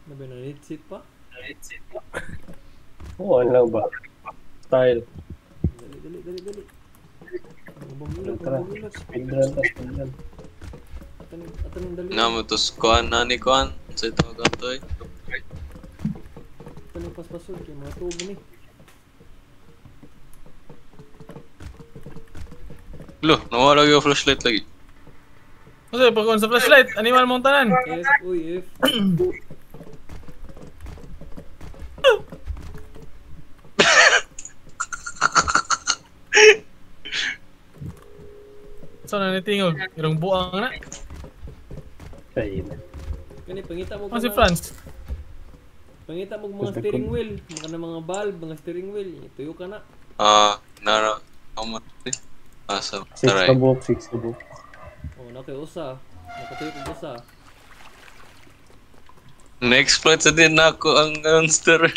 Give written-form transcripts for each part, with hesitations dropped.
Nabi na seat pa? Oo, ano lang ba? Style. Dali. Ang Tara, bumilot. speedrun ta, speedrun. Atanong dali. Namutos kuan na ni kuan sa ito to eh. Atanong paspasod kay mga tubo ni. Lo, nawala yung flashlight lagi. Kasi pag sa flashlight, animal mong tanan. F, uy, F. So na nitingog, irong buang na. Kaya na. Kani pangita mo Ano si Franz? Pangita mo mga steering wheel, mga valve, mga steering wheel. Tuyo ka na. Nara, amat eh. Asa, 6 taray. kabuk, 6 kabuk. Oh, nakay usa. Nakatuyo ko usa. Na-exploit sa din ako ang monster.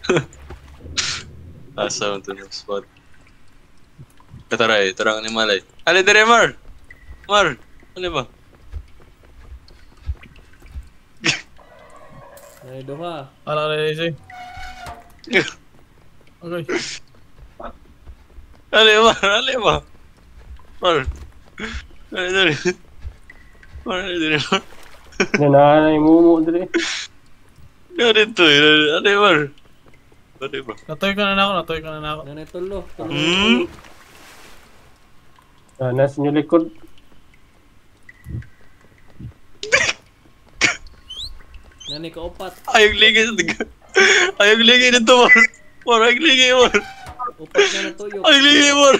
Asa mo to ng spot. Taray, tarang ni Malay. Ali, dire, Mar! Mar! Ano ba? Ay, doha. Ala ka na siya. Okay. Ali, Mar! Ali, Mar! Mar! Ali, dire. Mar, ali, dire, Mar. Nananay mo dali. Ano dito eh? Ali, Mar! Ali, ba? Natoy ka na ako. Nanay tulo. Nasa nyo likod. Nanay kaupat. Ayog ligay sa tiga. Ayog ligay dito, Mar! Mar, ayog ligay, Mar! Upat na natuyo. Ayog ligay, Mar!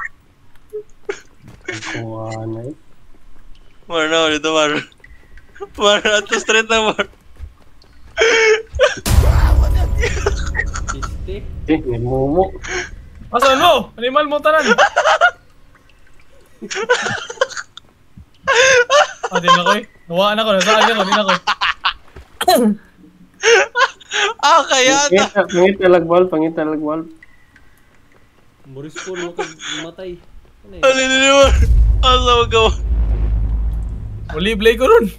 Kuha na eh. Mar, na, dito, Mar. Mar, ato straight na, Mar. Piste. May mumu. Asan mo? Animal mong tanan. Di na ko eh. Nawaan ako. Nasaan ako. Di na ko eh. Kaya na! Pangita lagbal. Moris po mo kag matay. Ano eh? Alin na, Mar! Asa mo gawa? Uli play ko ron.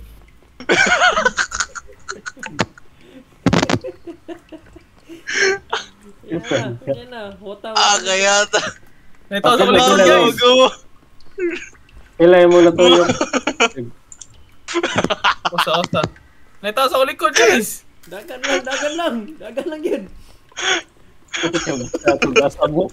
Yan na. Wata. Kaya na! Ito sa Okay, ulit ko okay, guys. Asa mo gawa? Ilay mo na to yung... Osa. Ito sa ulit ko guys. Dagan lang yun. Asa mo.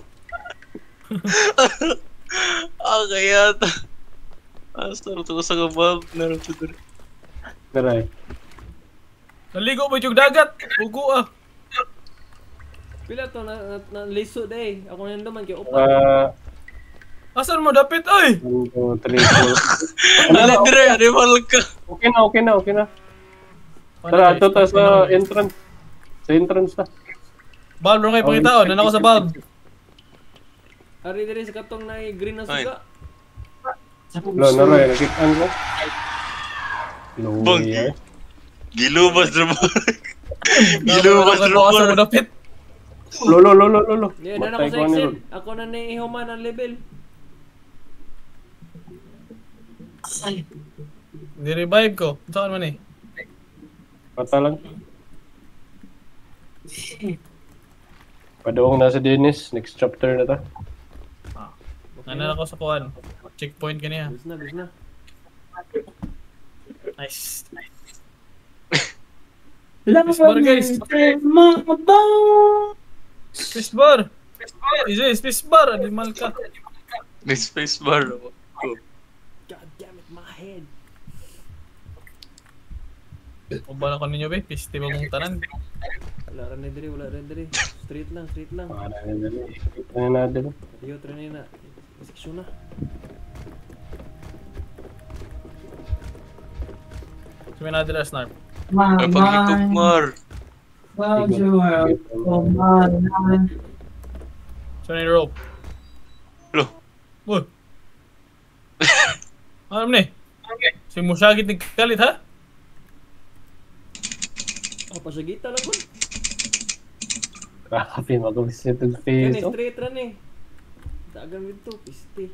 Kaya na! Asa mo ito sa kabab? Naroon ito doon. Taray. Naligo mo yung dagat. Ugo ah. Pila to na liso day. Ako na naman kay upat. Asan mo dapit ay? 1, 2, 3, 4. Alin, dire! Animal ka! Okay na. Tara, ito ta sa entrance. Sa entrance ta. Valve ron kayo pangitaon. Nan ako sa valve. Ari diri sa katong na green na suga. Lo, naray, nakitaan ko. Bang! Luwi Gilubas na mo! Asan mo dapit? Lolo. Di na ako sa exit. Ako na ni ihuman ang level. Ni-revive ko. Saan man eh? Pata lang. Padaong nasa Dennis, next chapter na ta. Ano ako sa kuhan? Checkpoint ka niya. Bis na. Nice. Spacebar guys. Spacebar. Easy, spacebar. Animal ka. May space bar ako. God damn it, my head. O bala ko ninyo be? Piste mo mong tanan. Wala rin diri. Straight lang. Para na dali. Ano na dali. Adiyo, try na. Seksyon na. Sabi na dila snarp. Ay, pag-itok, Mar! So na yung rope. Lo! Uy! Ano ni? Si Mushagit nagkalit ha? Pasagita lang ko. Grabe, mag-visit ng Kani face. straight ra ni. Dagan dito, piste.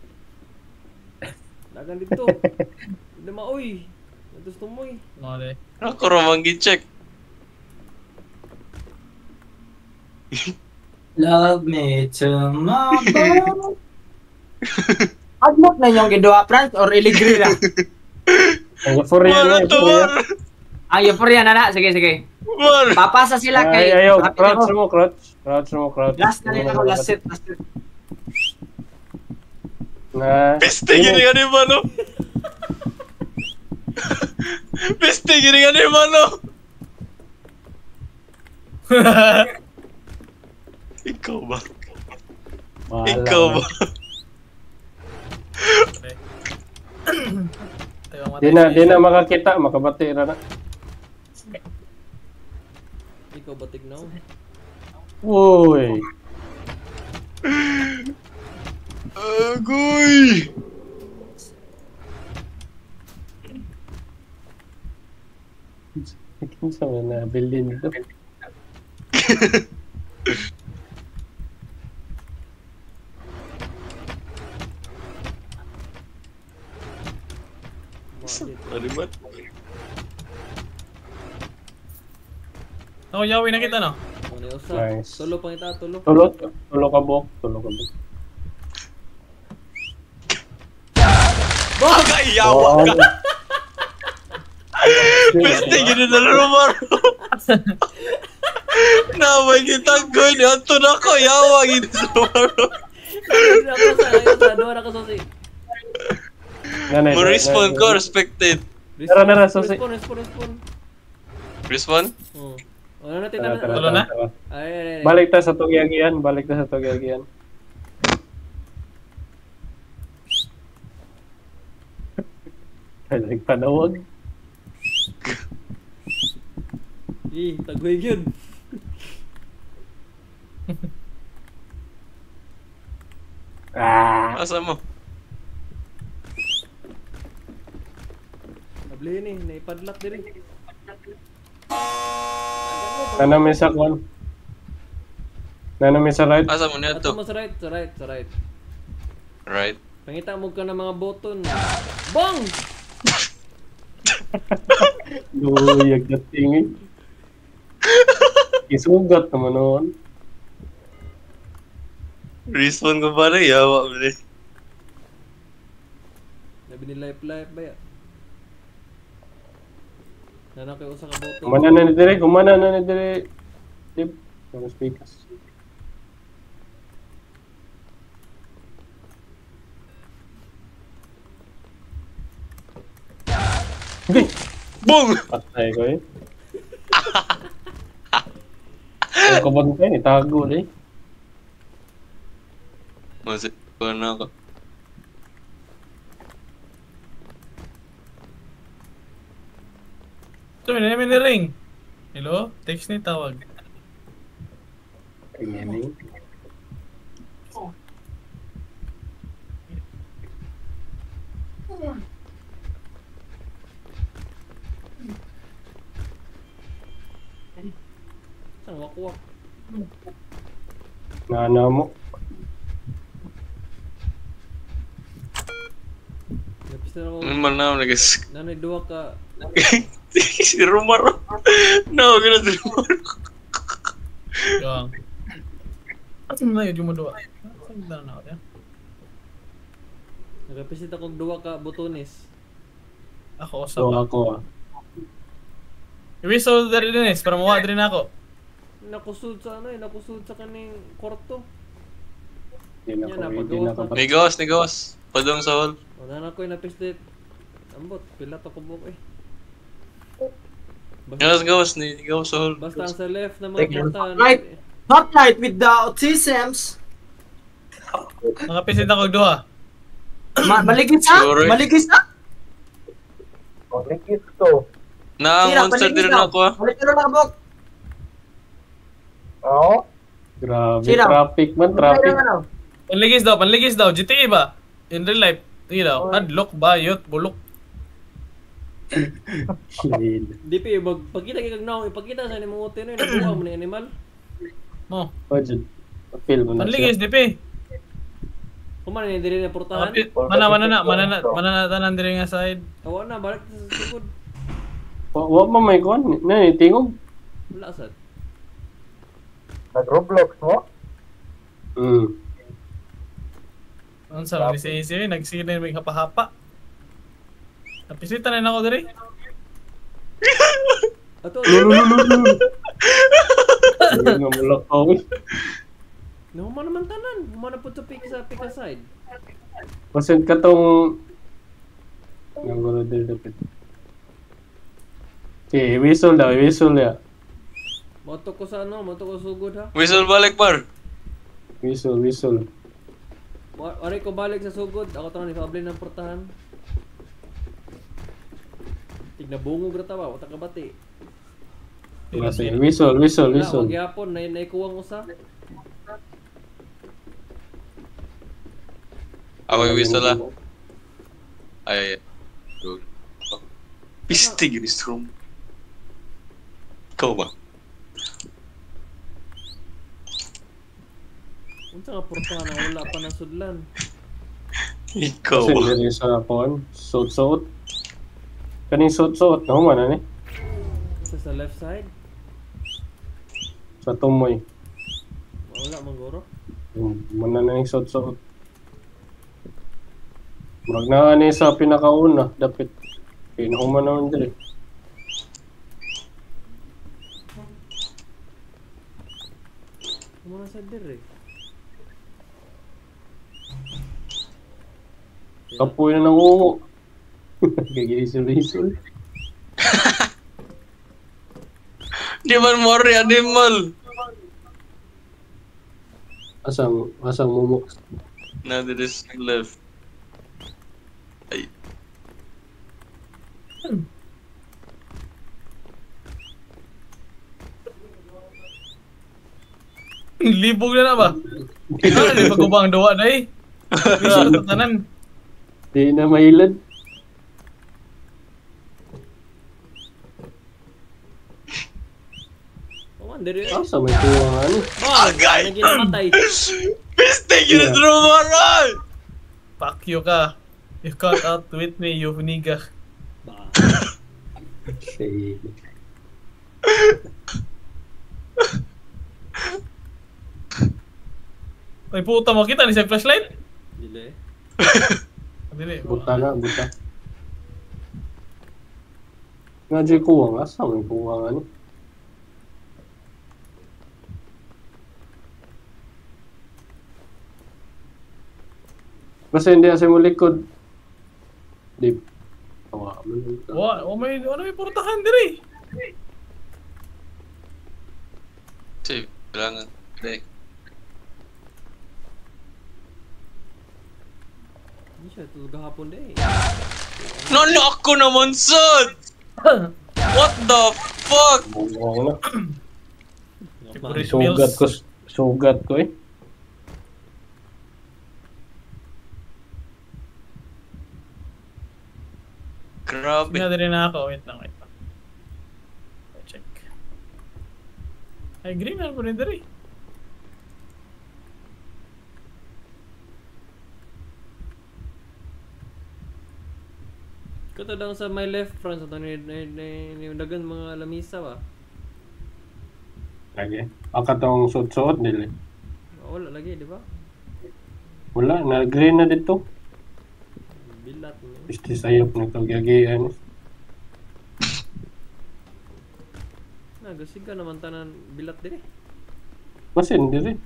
Dagan dito. Hindi maoy. Gusto mo eh. Mga de. Ako romang gi-check. Love me tomorrow. Agmok na yung gidwa, Franz, or iligri na? Ang euphoria Mar, na, ato, euphoria. Mar. Ang euphoria na na. Sige, sige. Mar. Papasa sila kay... Ay, ayaw, Rapid crouch ako. mo, crouch. Crouch mo, crouch. Last na rin ako, last set, last set. Na, Peste gini nga ni Mano. Peste gini nga ni Mano. Ikaw ba? Bahala Ikaw ka. ba? Di na makakita, makabati na na. Ikaw ba tignaw? Uy. Agoy! Kinsa man na bilin dito. Arimat. Ako, yawi na kita, no? Ano yung usa? Nice. Tulo pang ita, tulo. Tulo ka bok, tulo ka bok. Baka iyawa ka! Peste gini na lumar. Naway kita ko ni Anton ako yawa gini sa lumar. Doon ako sa si. Mo respawn ko respected. Tara, susi. Respawn. Respawn? Oh. Ano natin Tara, tara, Tulo na? tara. Ay. Balik ta sa Tugyagian, balik ta sa Tugyagian. Ay, panawag. Tagwig yun. Asa mo? Nablihin eh, naipadlock din eh. Nanami sa kwan. Nanami sa right. Asa mo niya Ato to? mo sa right. Right. Pangita mo ka ng mga button. Bong! Luyag na tingin. Isugat naman noon. Respawn ko pare yawa bali. Nabi ni life ba ya? Nana kayo sa kaboto. Kumana na ni dire. Tip, mga speakers. Okay, Boom! patay ko eh. Ang kabantay, itago eh. Masik ko na ako. Ito, may namin ni ring. Hello? Text ni tawag. Ganyan eh. Ang wakwak. Nana mo. Napista na ako. Ano man na ako nagas. Nanay duwa ka. Si Romaro. No, gano'n si Romaro. Yung. At mo na yun, yung maduwa. Saan na ako yan? Nagapisit akong duwa ka butones. Ako, So usap. ako ah. I-whistle na rin is, para mawa rin ako. Nakusud sa ano eh, nakusud sa kaning korto. Hindi na Yan na, ko, hindi pagawas na ko. Nigawas, nigawas. Padong sa hall. O nana ko yung napislit. Ambot, pila to kubok eh. Gawas, gawas. Nigawas sa hall. Basta ang sa left na Take mga your portahan. right. Not light with the autisms. Nakapisit ako duha. Maligis ha? Sure. Maligis ha? Na-monster din na ako ah. Balik na lang, Bok. Grabe, Sino? traffic man, traffic. Panligis daw. GTA ba? In real life. Tingin daw. Hadlock, bayot, bulok. Lil. Di pa pagkita kay kagnaw, ipakita sa nimong utin eh, nabuha mo ni animal. Mo. Budget. Feel mo na Panligis, siya. di pa. Kuman ni dili na portahan. Mana tanan diri nga side. Awa na balik sa likod. Wa pa may kuan. Na tingog. Wala sad. Nag-Roblox mo? Ang sa ni si nagsilin may hapa-hapa. Napisita na ako diri. Ato, Hindi nga mulak ako. naman naman tanan. Humana po to pika side. Pasend ka tong... Nagulog din dapat. Okay, whistle daw, whistle ya. Moto ko sa ano, moto ko sugod ha. Whistle balik, par. Whistle, whistle. Aray ko balik sa sugod. Ako tanan ipabli ng portahan. Tignabungog ra ta ba, utak ka bati. Kasi whistle, whistle, Wala, whistle. wag yapon naikuwang usa. Ako yung whistle ah. Ay. Pistig ini strom. Ikaw ba? Unsa nga portahan na wala pa ng sudlan. Ikaw Kasi ba? dili sa kuan, suot-suot. Kaning suot-suot na human ani Sa left side. sa tumoy. Wala man guro. Mana na yung suot-suot. Murag na ani sa pinakauna, dapat pinahuman naman dili. Muna sa dire. Kapoy na nangungo. Gagisol-isol. Di man more animal. Asang mumo. Now that is left. Ay. Libog na ba? Ano di pagubang duwa na eh. Bisa tanan. Di na mailad. Oman dire. Asa may tuwa ani? Agay! Naginamatay. Pistig ini strom maray! Fuck you ka. You caught out with me, you nigga. Say. Ay puta mo kita ni sa flashlight? Dili. Dili. Buta na, buta. Nga di kuwang, asa may kuwang ani? Kasi hindi asa mo likod. Di. Tawa mo. May portahan diri. Sige, kailangan. Dek. Hindi siya tulog hapon de. Nano ako naman, son! What the fuck? Buwang na. Chris Sugat ko eh. Grabe. Nga diri na ako. Wait lang. Check. Ay, green na po rin diri. Kato dang sa my left front sa ni dagan mga lamisa ba. Lagi. Ang katong suot-suot nila. Wala lagi, di ba? Wala, na-green na dito. Bilat mo. Isti sayop na ito gagian. Nagasiga naman tanan bilat dire. Masin diri.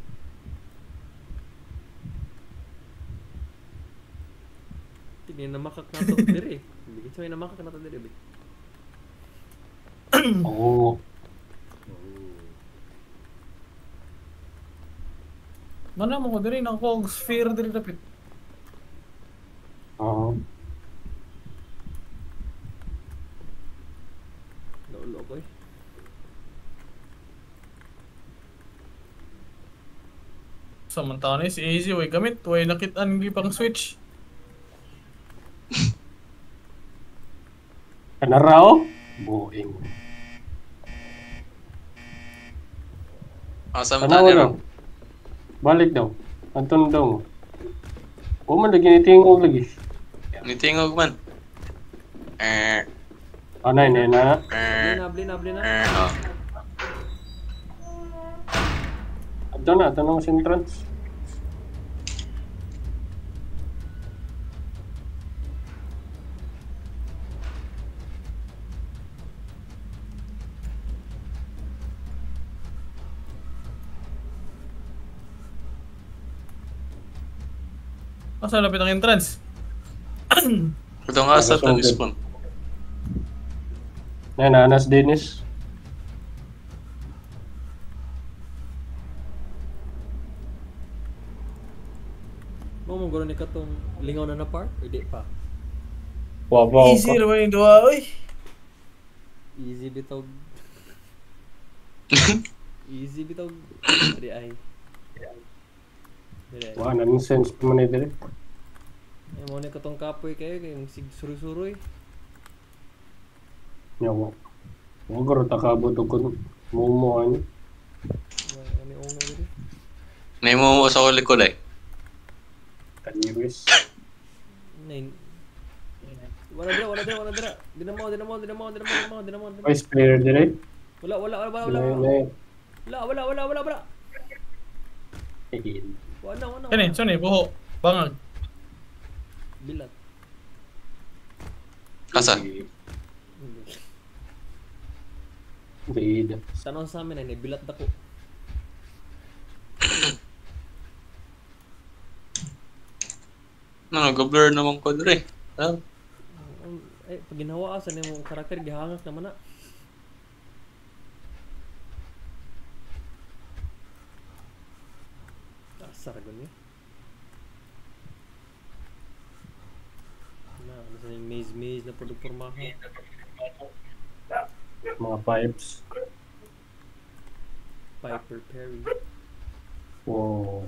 Tingin na makak na to dire. Hindi sa may namakak na to dire. Oo. Mana mo ko diri nang kong sphere diri dapit. Oo. Naulo ko eh. Samantala ni si Easy way gamit, way nakitaan gi pang switch. Kanarao? Boing. Asam Tanawa tanya daw. Balik daw. Anton daw. O man lagi nitingog lagi. Nitingog man. Anay na na. Blina. Oh. Ito na sa entrance. Asa lapit ang entrance? Ito nga sa spawn. Nanas Dennis. Mo guro ni katong lingaw na park o di pa. Wow. Easy naman yung duwa, oy. Easy bitog. Easy bitog. Di ay. Di ay. Wah, nonsense pa man ito. Ay mo ni katong kapoy kayo kay sig suroy-suroy. Nyawa. Wagaro takabot ko mumo ani. Ani ungo diri. Nemo mo sa likod eh. Kaniwis. Nay. Wala dira. Dinamo. Vice player dire. Wala. Nay. Wala. Iin. Wala. Kani, saan buho. Bangag. Bilat. Asa? Bida. Tanong sa amin ay bilat dako. Nag-blur naman ko dire. Ah, Ay pag ginawa sa nimo karakter gihangak naman na. Asar gani. Nasa yung maze na product pormahan. Mga pipes. Piper Perry. Wow.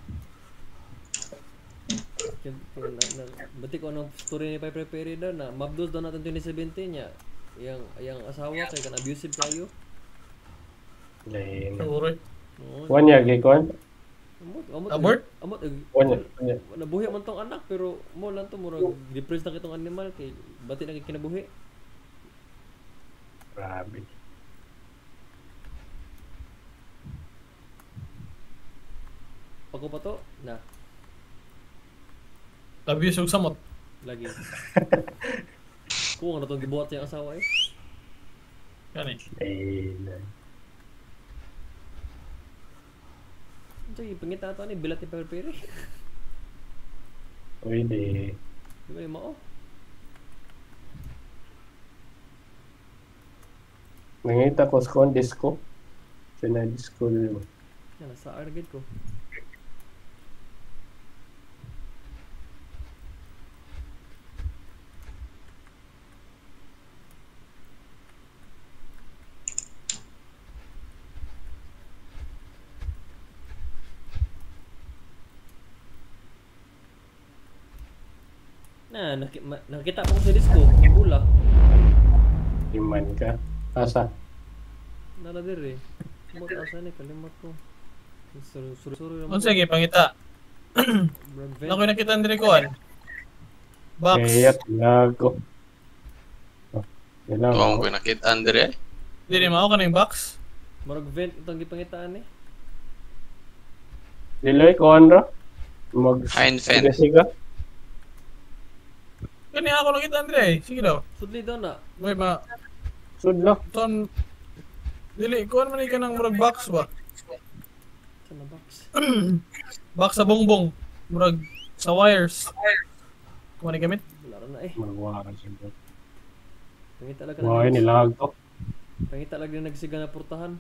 Bati ko anong story ni Piper Perry daw na mabdos daw natin 2017 niya. Yang asawa kay kan abusive kayo. Lame. Siguro. One year gikon. Abort? One year. Nabuhi man tong anak pero mo lang to murag depressed na kitong animal kay bati na kinabuhi. Grabe. Pako pa to na Abuse yung samot. lagi. Kung ano tong gibuhat sa iyang asawa eh. Kani. Lame. Ito yung pangita ito ni bilat ni Piper Perry. Pwede. Di ba yung mao? Nangita ko sa disco. Disco nyo. Yan, nasa argid ko. Nakita ko sa disco, bula. Iman ka. Asa? Nala dire. Kumot asa ni kalimot ko. Suru Ano sige, pangita. Nakoy nakita ang dirikuan. Box. Kaya lago. Yan ito lang. mo ko nakita dire. Hindi rin mao ka ng box. Marag vent itong gipangitaan eh. Diloy ko andra. Mag Hein Fen. siga. Kani ako nakita ang dire. Sige daw. Sudli daw na. May ba? Sudlo. Ton. Dili, kuhan man ka ng murag box ba? Sa na box. Box sa bongbong. Murag sa wires. Kuha ni gamit? Wala na eh. Magwakan siya. Pangita lang Why nilago? Pangita lang din nagsiga na portahan.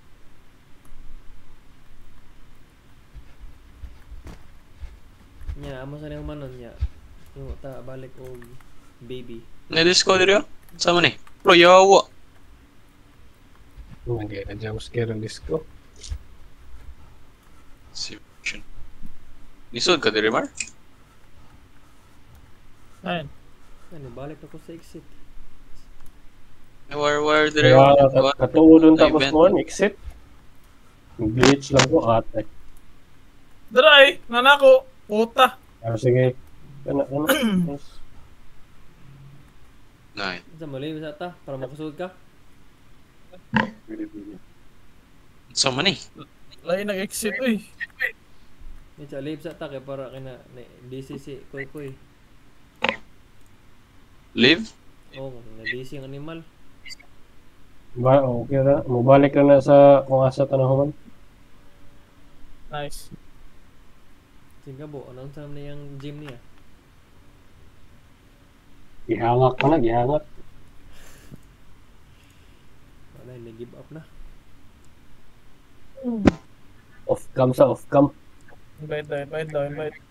Nya, amo sa niyang manon niya. Yung ta balik og baby. Na-disco dire. Sama ni. Bro, yawa. Hindi na jump scare ang disco. Simulation. Nisod ka dire, Mar? Ayun. Ano, balik ako sa exit. Where dire? Kaya katuod tapos Event. mo exit. Glitch lang ko ate. Daray! Nanako! Puta! Ah, sige. Ano? Yes. Nay. Sa mali sa ta para makusog ka. Pwede. Sama ni. Lain nag-exit, uy. Ni chalip sa ta kay para kina DCC koy koy. Live? Oh, na DC ang animal. Okay na. Mubalik na sa kung asa tanahon. Nice. Singabo, anong sam na yung gym niya? Gihangak pa na, gihangak. Wala, nag-give up na. Off cam sa off cam. Invite daw.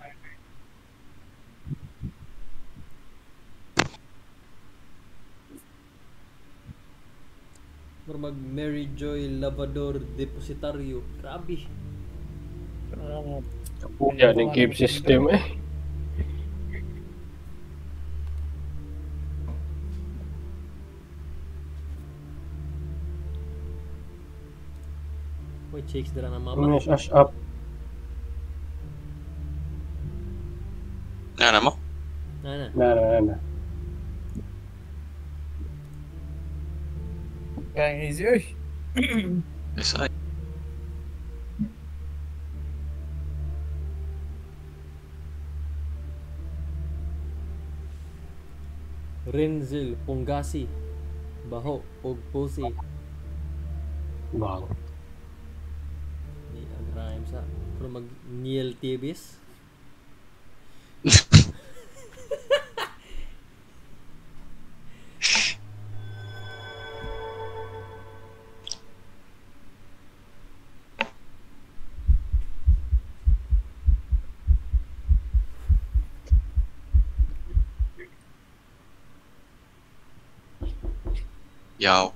Pero mag Mary Joy Lavador Depositario. Grabe. Kapuya ng cave system eh. Uy, chicks dira na mama. Ash up. Ano mo? Na. Na. Kaya easy, uy. Yes, ay. Renzel Pongasi. Baho og pusi. Bang. Ni ang rhyme sa pero mag Niel Tibis. Yaw.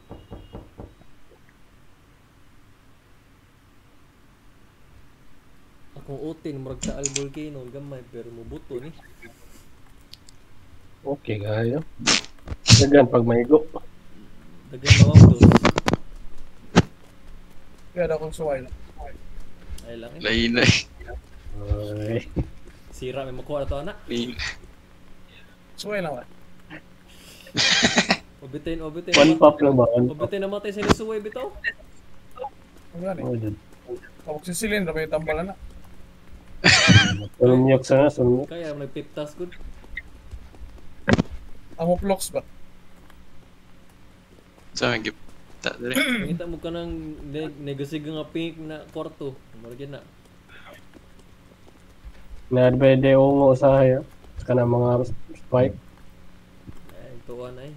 Akong utin murag sa volcano gamay pero mubuto ni. Okay kayo. Dagan pag maigo. Dagan mawabdos. Kaya na akong suway. Ay lang eh. Lain. Ay. Sira may makuha na to anak. Suway naman. Obitin. One pop lang ba? One pop. Obitin namatay sa nisuway bitaw. Ang gani. Oh, dyan. Kapag sisilin, may tambalan na. Sulmyok sana, sulmyok. Kaya nagpiptas good. Amo vlogs ba? Sa mga gift. Ta dali. Nakita mo ka ng negosig nga pink na kwarto. Murag na. Na-advede ungo usahay. Saka na mga spike. Ay, tuwa na eh.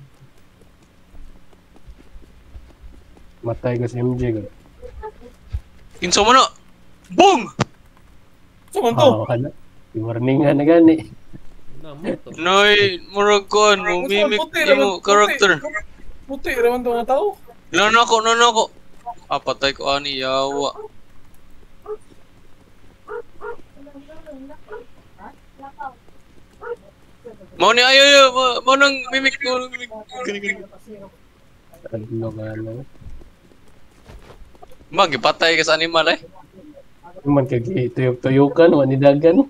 Matay ko si MJ. Kinsa mo na? Boom! Saman to! Hala. Warning nga na gani. Namo to. Noy, murag kon, mimik mo character. Puti naman to nga tao. Nono ako. Patay ko ani yawa. Mau ni ayo mau nang mimik mo. Gani. Ano nga na. Magipatay ka sa animal eh. Man kagi tuyok-tuyokan, wani dagan.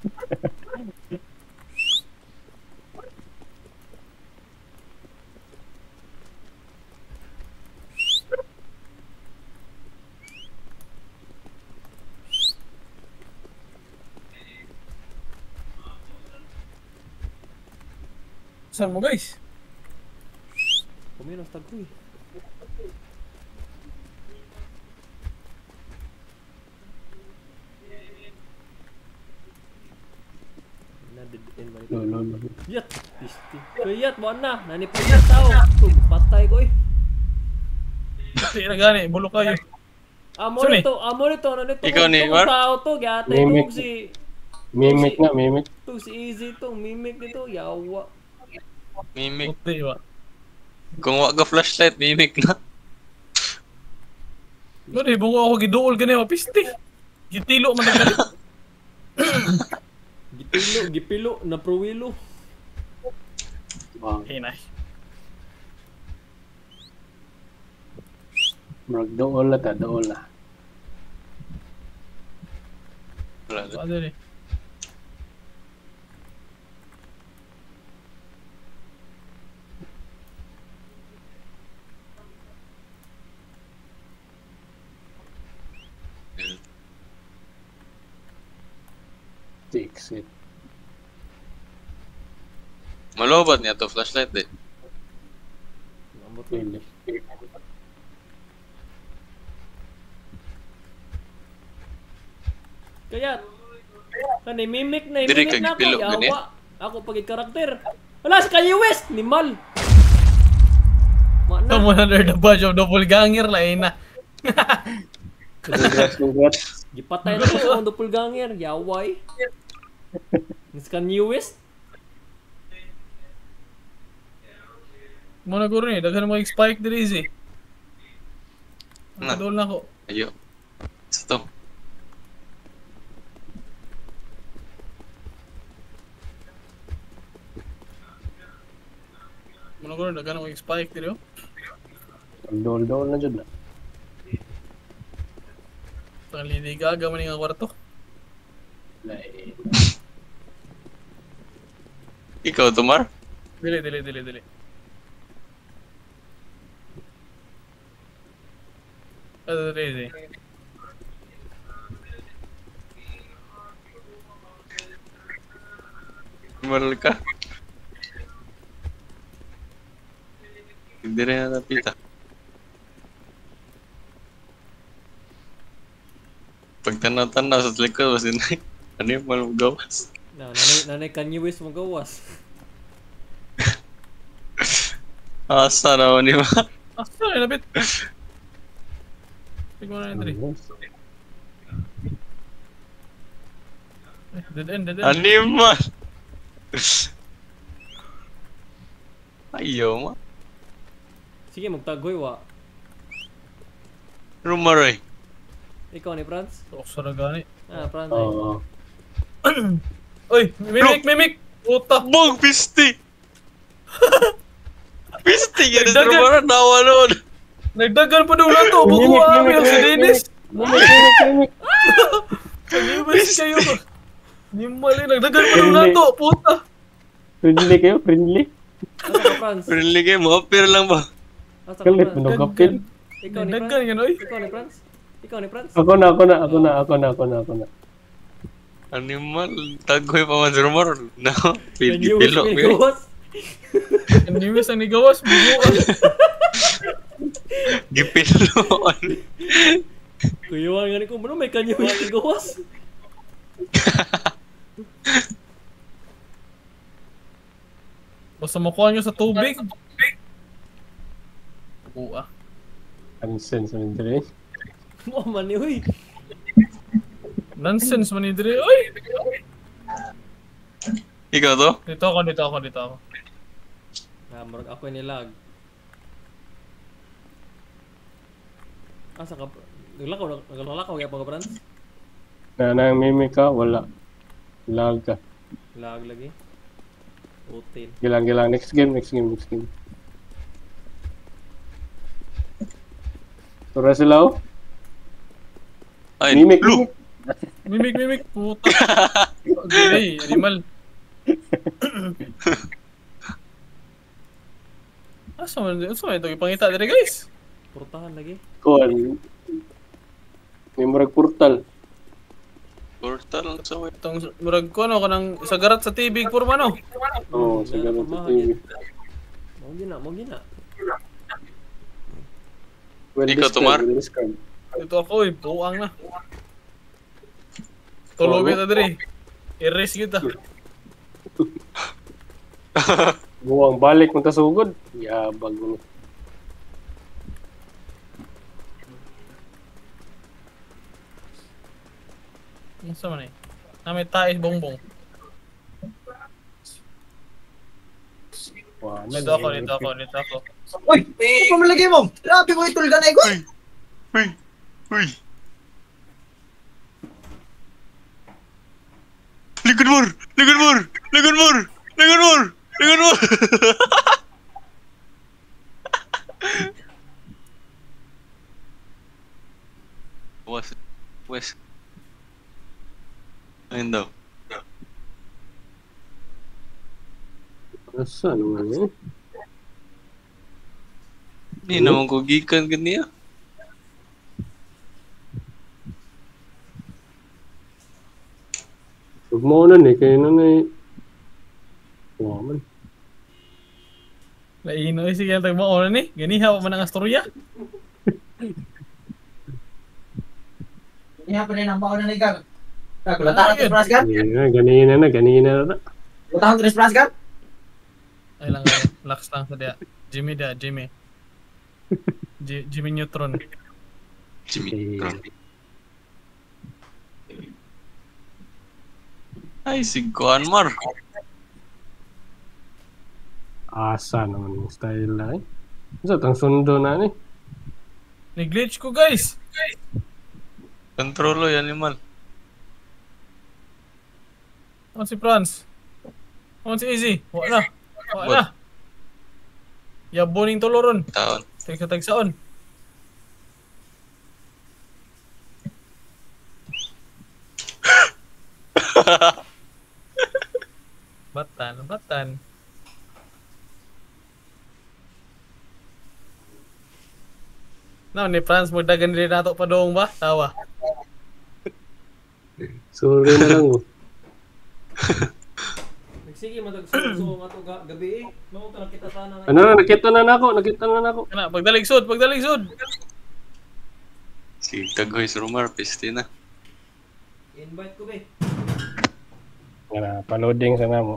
Saan mo guys? Kuminos tagkoy. Na-dead-end man ito. Lolo. Yat! Pisti. Kuyat, buwan na! Nanipayat tao! Patay ko eh. Puti na gani, bulo kayo. Amo Suni? nito! Ano nito? Ikaw ni, Itong War? tao to, gatay Mimic. itong si... Mimic na, mimic. Itong si Easy to, mimic nito, yawa. Mimik. Puti ba? Kung wa ka flashlight, mimik na. Gani, bungo ako giduol gani, mapisti. Gitilo man nagkalit. Gipilo, napruwilo. Wow. Hinay. Murag dool na ta, dool na. Wala. Ano ni? Fix it. Malobat niya to flashlight eh. Ambot lang. Really. Kaya, kani mimic na, Diri mimic kag na ako, pilok gani? yawa. Ako pagit karakter. Wala, si Kanye West, ni Mal. Come Mana, under the badge of doppelganger lain na. Congrats. gipatay na ko sa akong doppelganger, yaway. Ni si Kanye West. Muna guro ni, daghan mo spike diri si. Na. Nakadol na ko. Ayo. Stop. Muna guro daghan mo spike diri oh. Dol-dol na dyan na. Tang liligaga man nga kwarto. Lai. Ikaw, Tomar? Dili. Ano dili? Maral ka? Hindi rin napita. Pag tanaw-tanaw sa likod, kasi ano yung malang gawas? Nanay Kanye West magawas. Asa naman ni ma? Asa na labit. Tingnan na diri. Dead end. Animal! Ayaw ma. Sige, magtagoy wa. Rumaray. Ikaw ni Franz? Okso na gani. Ah, Franz. Oo. Oy, mimik! Puta! Bong, pisti! Pisti, yan sa Dagan. Rumaray, nawa noon. Nagdagan pa daw na to! Buko amin si Dennis! Mimik. Kanibas kayo! Nimali, nagdagan pa daw na to! Puta! Friendly kayo, friendly. Asa ka, Franz? Friendly kayo, ma-appear lang ba? Asa ka, Kalit, Franz? manogapil. Ikaw ni Nagdagan Franz? yan, oy! Ikaw ni Franz? Ako na. Animal, tagoy pa man sa Rumaray. No, Kanye West pilok may yun. gawas. Kanibas ang nigawas, buko Gipiloan. Kuyuan nga ni ko, may Kanye West may gawas. Basta makuha nyo sa tubig. Buko ah. Nonsense man diri. Mo man ni, huy. Nonsense man ni dire. Oy! Ikaw to? Dito ako. Ah, marag ako nilag. Asa ka? Naglakaw kaya pa ka, Franz? Na mimik ka, wala. Lag ka. Lag lagi. Utin. Gilang. Next game. Tura sila oh. Ay, Mimik. Lu! Mimik, puta. Delay, animal. Asa man ito ipangita dire guys. Portahan lagi. Kuan. May murag portal. Portal sa way. Itong murag ko ano kanang sagarat sa TV purma no. Oo, sa ganun sa TV. Mo gina. Well Ikaw, Tomar? described. Ito ako buang na. Tuloy ta dire. Erase kita. Buwang balik kung tasugod. Yabag mo. Unsa man eh? Namay tais bongbong. Wala. Dito ako. Uy! Ano pa malagay mo? Grabe mo itulgan na ikaw! Uy! Likod mo! West. Ayun daw. Asa naman eh? Hindi naman ko gikan kaniya. mo na ni kay na ni. Wa man. Laino sige ang tagmo na ni. Ganiha pa man ang astorya. Iya pa rin ang baon na ligaw. Kulatahan tres plus kan? Ganina na. Kulatahan tres plus kan? Ay lang lax lang sa dia. Jimmy. Jimmy Neutron. Jimmy Tron. Ay, si Guanmar. Asa naman yung style na eh. Isa tang sundo na ni. Ni-glitch ko guys. Kontrolo yan animal. Ano si Franz? Ano si Easy? Wala. Yaboning tuloron. Taon. Tagsa-tagsaon. Batan. Now ni Franz magdagan din nato pa doong ba? Tawa. Sorry na lang mo. Sige, matagsuso nga to gabi eh. Mao ta nakita sana. Ano na, nakita na nako. Kana pagdaligsod. Si Tagoy sa Rumar, piste na. Invite ko be. Nga pa-loading sa namo.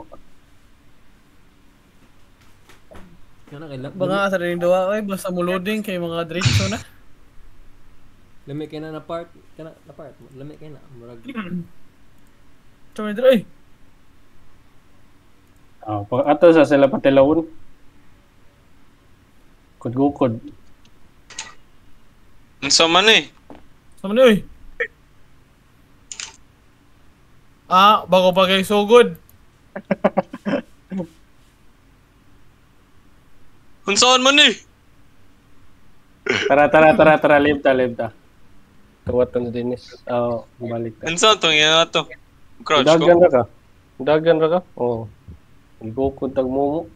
Kana kay Banga sa rin dawa ay basta mo loading kay mga diretso na. Lami kay na part. Lami kay na murag. Tuloy dre. Pag ato sa sila patilawon. Kod-gukod. Ang sama na eh. Sama ni oy. Bago pa kay so good. Kung saan man eh. Tara, libta. Kawatan sa Dennis. Balik ta. Kung saan itong yan na ito? Crouch ko. Dagan ra ka? Oo. Igukod tag mo.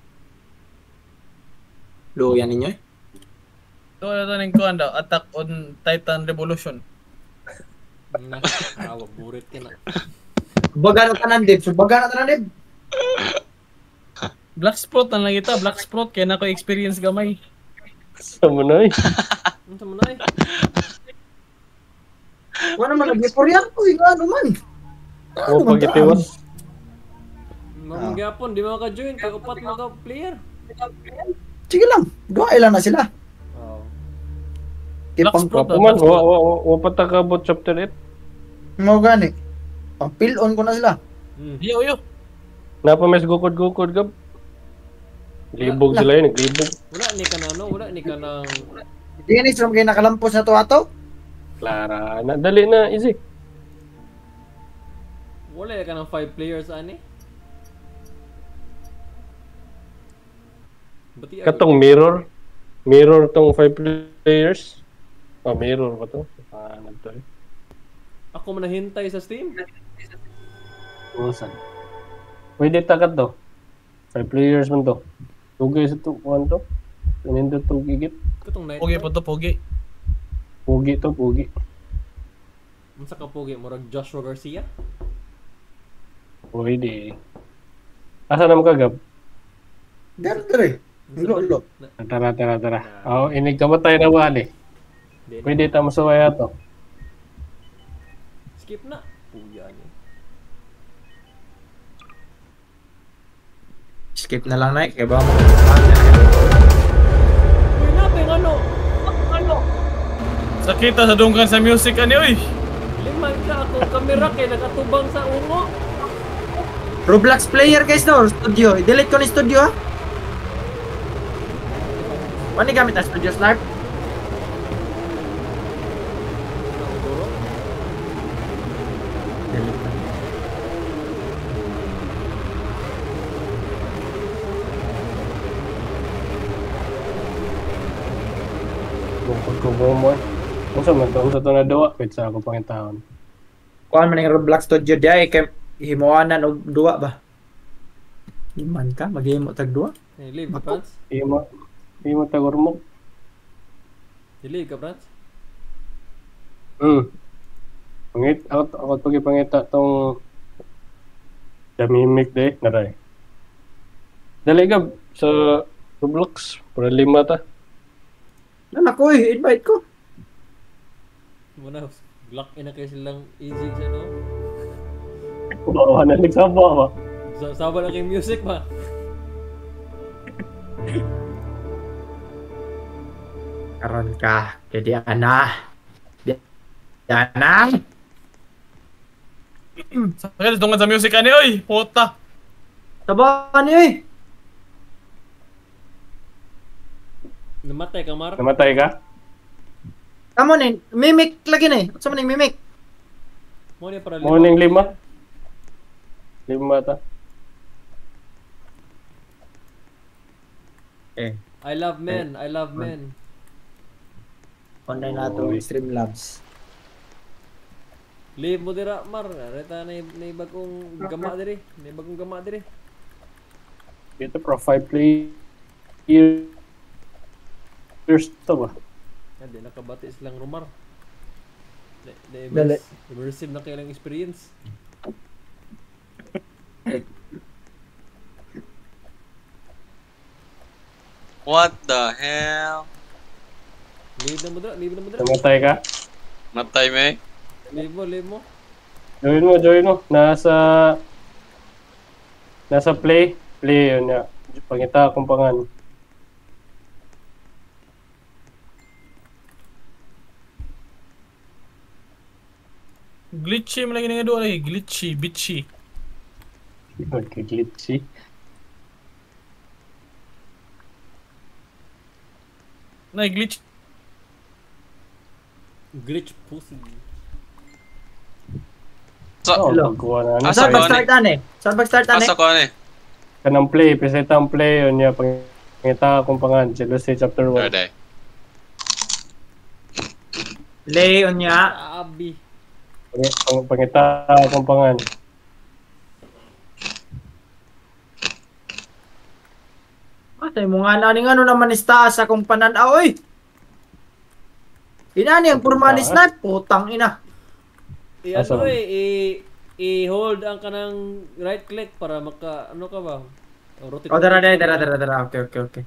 Luyan ninyo eh. So ano ning kuan daw, Attack on Titan Revolution. Wag burit ka na. Baga na tanan dib. Black Sprout lang kita, Black Sprout kaya na ko experience gamay. Sa manoy. Unsa man ay? Wala man nag-report yan. Uy, ano man. Mo pagitiwas. Mamang gyapon di mo ka-join kay upat mga player. Sige lang. Dua ilan na sila. Oh. Black Kipang Sprout. Paman, wa patakabot chapter 8. mo gani. Pang pill-on ko na sila. Yo. Napa mes gukod gab. Libog sila yun, naglibog. Wala ni ka nang Hindi ni from kayo nakalampos na to ato. Clara, dali na, easy. wala ka nang 5 players ani. Bati Katong mirror tong 5 players. Mirror ba to? Nagto eh. Ako man nahintay sa Steam. Usan. Pwede takat to. 5 players man to. Tugay sa to, kuhan to. Nindot to gigit. Katong night. Pogi po to, pogi. Pugi. Unsa ka pogi murag Joshua Garcia? Pwede. Asa naman kagab? Dere. Lo. Tara. Inig kamatay na wali. Pwede ta masawaya to. Skip na. Puya ni. Skip na lang na kaya ba mo. Uy, napeng ano? Sakita sa dunggan sa music ani oy. Liman ka akong kamera kay nakatubang sa ungo. Roblox player guys no, studio. I-delete ko ni studio ha. Ano gamit na studio snipe? Delete na. Bukod ko mo. Unsa man to na duwa pwede sa ako pangitaon. Kuan man yung Roblox studio diay kay himuanan og duwa ba? Iman ka maghimo tag duwa? Live ka, Bako. Franz? Imo tagurmok. Live ka, Franz? Pangit ako pagipangita tong Mimic deh, naray. Dali ka sa Roblox, para 5 ta. Anak ko invite ko. Muna, Glock ina kayo silang easy siya, no? Oo, nagsaba ba? Saba na kay music ba? Karon ka. Jadi ana. Ana. Sakit tungkol sa music ani oy. Puta. Taban ni oy. Namatay ka, Mar? Namatay ka? Kamo ni mimic lagi ni. Unsa man ning mimic? Mo ni para Morning 5. 5 ta. I love men, I love men. Online nato Streamlabs. Leave mo dira, Mar. Reta na bagong gama diri. May bagong gama diri. Ito profile players to ba? Hindi, nakabati silang Romar. Dali. Immersive na kailang experience. What the hell? Leave na mo dira, leave na mo dira. Namatay ka? Matay me? Leave mo. Join mo. Nasa play. Play yun ya. Pangita akong pangan. Glitchy man lagi nga duwa lagi. Glitchy, bitchy. Magka-glitchy. Na glitch. Glitch pussy. Oo, Hello. pagkuha na. Ano Asa Saan ko mag-start ani? Saan mag-start ani? Asa ko ani? Kanang play. Presenta ang play yun ya. Pangita akong pangan. Jealousy chapter 1. Day. Play on niya. Abi. Pangita akong pangan. Atay mo nga na ning ano naman ista sa kong pananaw oy. Inani ang purmani snipe, putang ina. Asa man? I-hold ang kanang right click para maka ano ka ba? Rotate. Oh, dara. Okay.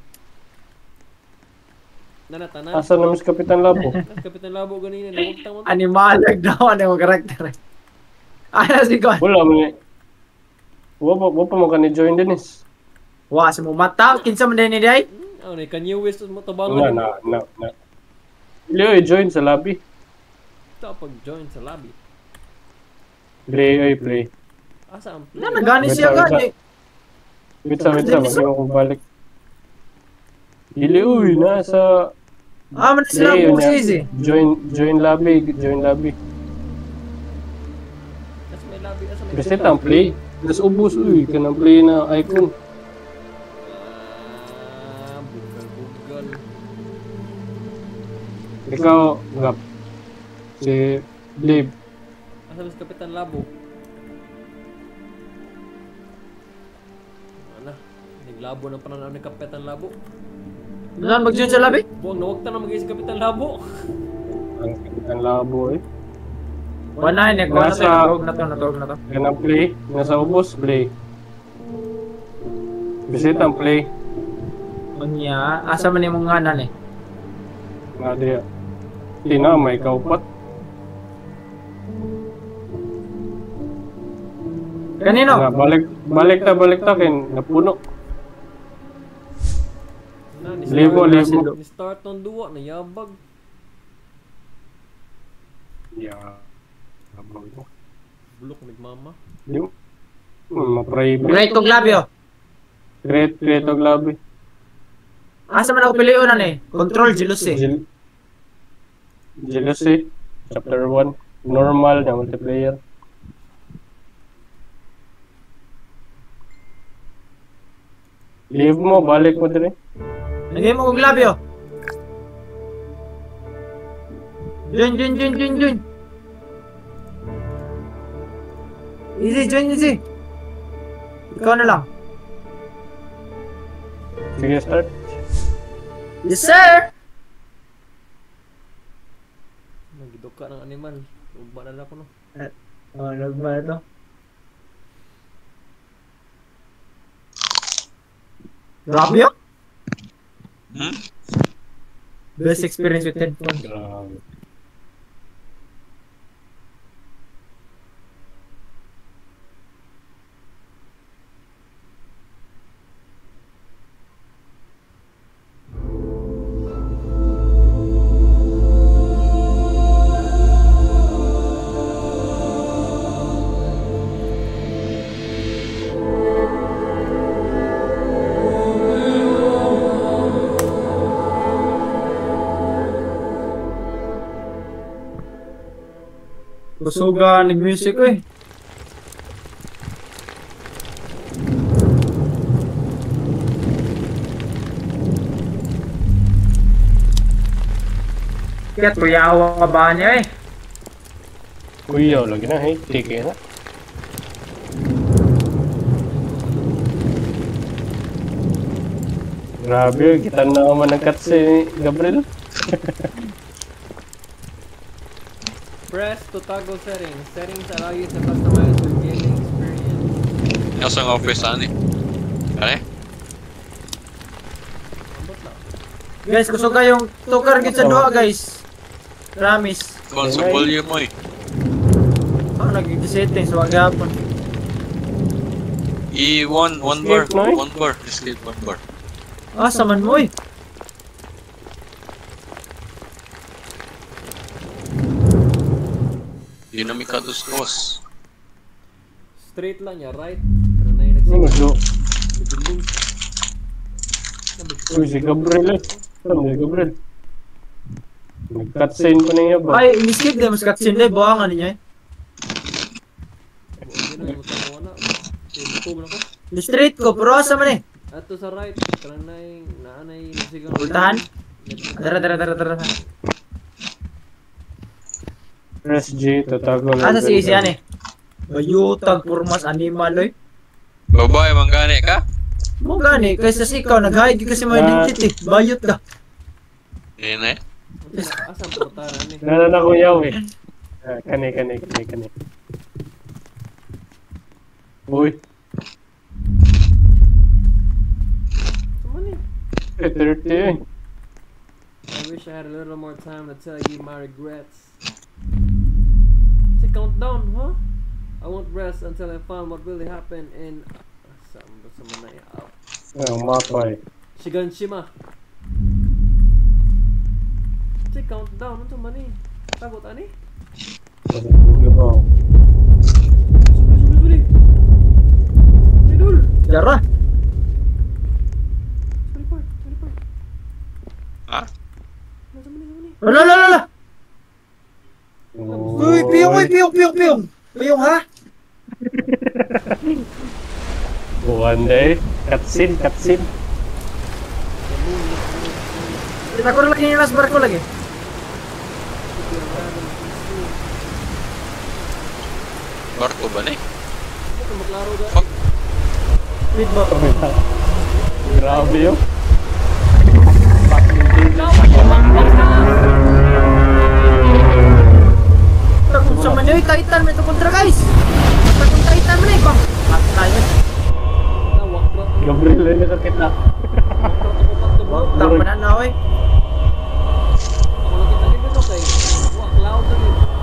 Tanan. Asa na mas Kapitan Labo? Kapitan Labo ganina nagugtang mo. Animalag daw ano yung karakter. Ano si God? Wala mo ni. Wa pa mo ka ni join Dennis. Wa sa mo mata, kinsa man din ni day? Ano ni Kanye West mo Wala tabangan. na. Leo join sa lobby. Tapos join sa lobby. Play. Asa ang play? Na nagani siya Wait, gani. Wait sa mag-iwan kong balik. Dili uy, nasa Ah, man sila play po yun ya. easy. Join lobby. Asa may lobby? Asa may Reset ang play. Tapos ubos uy, kanang play na icon. bugal. Ikaw, Gap. Si Dave. Asa mas Kapitan Labo? Ano? Naglabo ng pananaw ni Kapitan Labo. Doon mag-join sa lobby? Buwang nawagtan na mag-iis Kapitan Labo. Ang Kapitan Labo eh. Wala na, Nasa- natog na to. Kanang play. Nasa ubos, play. Reset ang play. Unya, asa man imong nganan eh. Nga diya. Di na, may kaupat. Kanino? Nga, balik ta kin. Napuno. Na, Libo. Ni start ng duwa na yabag. Yeah. Abang ko. Bulok nagmama. Di mo. Ma-private. Great kog labyo. Create og lobby. Asa man ako piliunan eh. Control jealousy. Jealousy. Chapter 1. Normal na multiplayer. Leave mo, balik mo dire. Lagay mo kog labyo. Join. Easy. Ikaw na lang. Sige, start. Yes, sir! Nagiduka ng animal. Ugba na lang ko no. Oh, nagba ito. Grabe yun. Hmm? Best experience with headphones. Grabe. Kusuga nag-music eh. Kaya tuyawa ka ba niya eh. Kuyaw lagi na, hectic eh na. Grabe, kita na naman ng cut si Gabriel. Press to toggle settings. Settings allow you to customize your gaming experience. Nasa office ani. Kare? Ambot lang. Guys, kusuga yung tukar gid sa duha guys. Promise. Kung sa volume mo eh. Ako nag-settings wag gapon. E1, 1 bar. Escape, no? 1 bar. Escape 1 bar. Ah, saman mo eh. Dinamika dos. Straight lang ya, right? Pero na yung Ano nagsigaw. do? Bibiling. Uy, si Gabriel eh. Saan si Gabriel? Nag-cutscene pa na niya ba? Ay, miskip din mas cutscene day buwangan niya eh. Hindi na yung utang ko na. Tinutog na ko. Straight ko, pero asa man eh. Ato sa right. Karang na yung naanay nagsigaw. Ultahan? Tara. Press G to toggle. Asa si Easy yan eh. Bayutag, purmas, animal oy. Babae, manggani ka? Mo gani, kaysa si ikaw, nag-hide kasi mo identity. Bayot ka. Yan eh. Asang portaran ni. Nanan ako yaw eh. Kani. Uy, Saan ni? 30 eh. I wish I had a little more time to tell you my regrets. It's a countdown, huh? I won't rest until I find what really happened in sama na Ang mapa eh. Shiganshima. It's a countdown, ano man eh? Tagot ani? Gabaw. Suli. Idol. Yara. Suli part. Ha? Sama ni. Lala. Oh. Uy, piyong. Piyong ha? Buwan day. Cutscene. Kita ko lagi yung last bar ko lagi. Barko ba na eh? Ito maklaro ga. Fuck. Wait ba? Grabe yun. Takot sa manyoy, kaitan mo ito kontra guys. Takot kaitan mo na eh. Bang. Matay yun. Wakrat. Gabriel ay nakakita. Tang manan na oy. Ako lagi tadi dito kay waklaw tadi.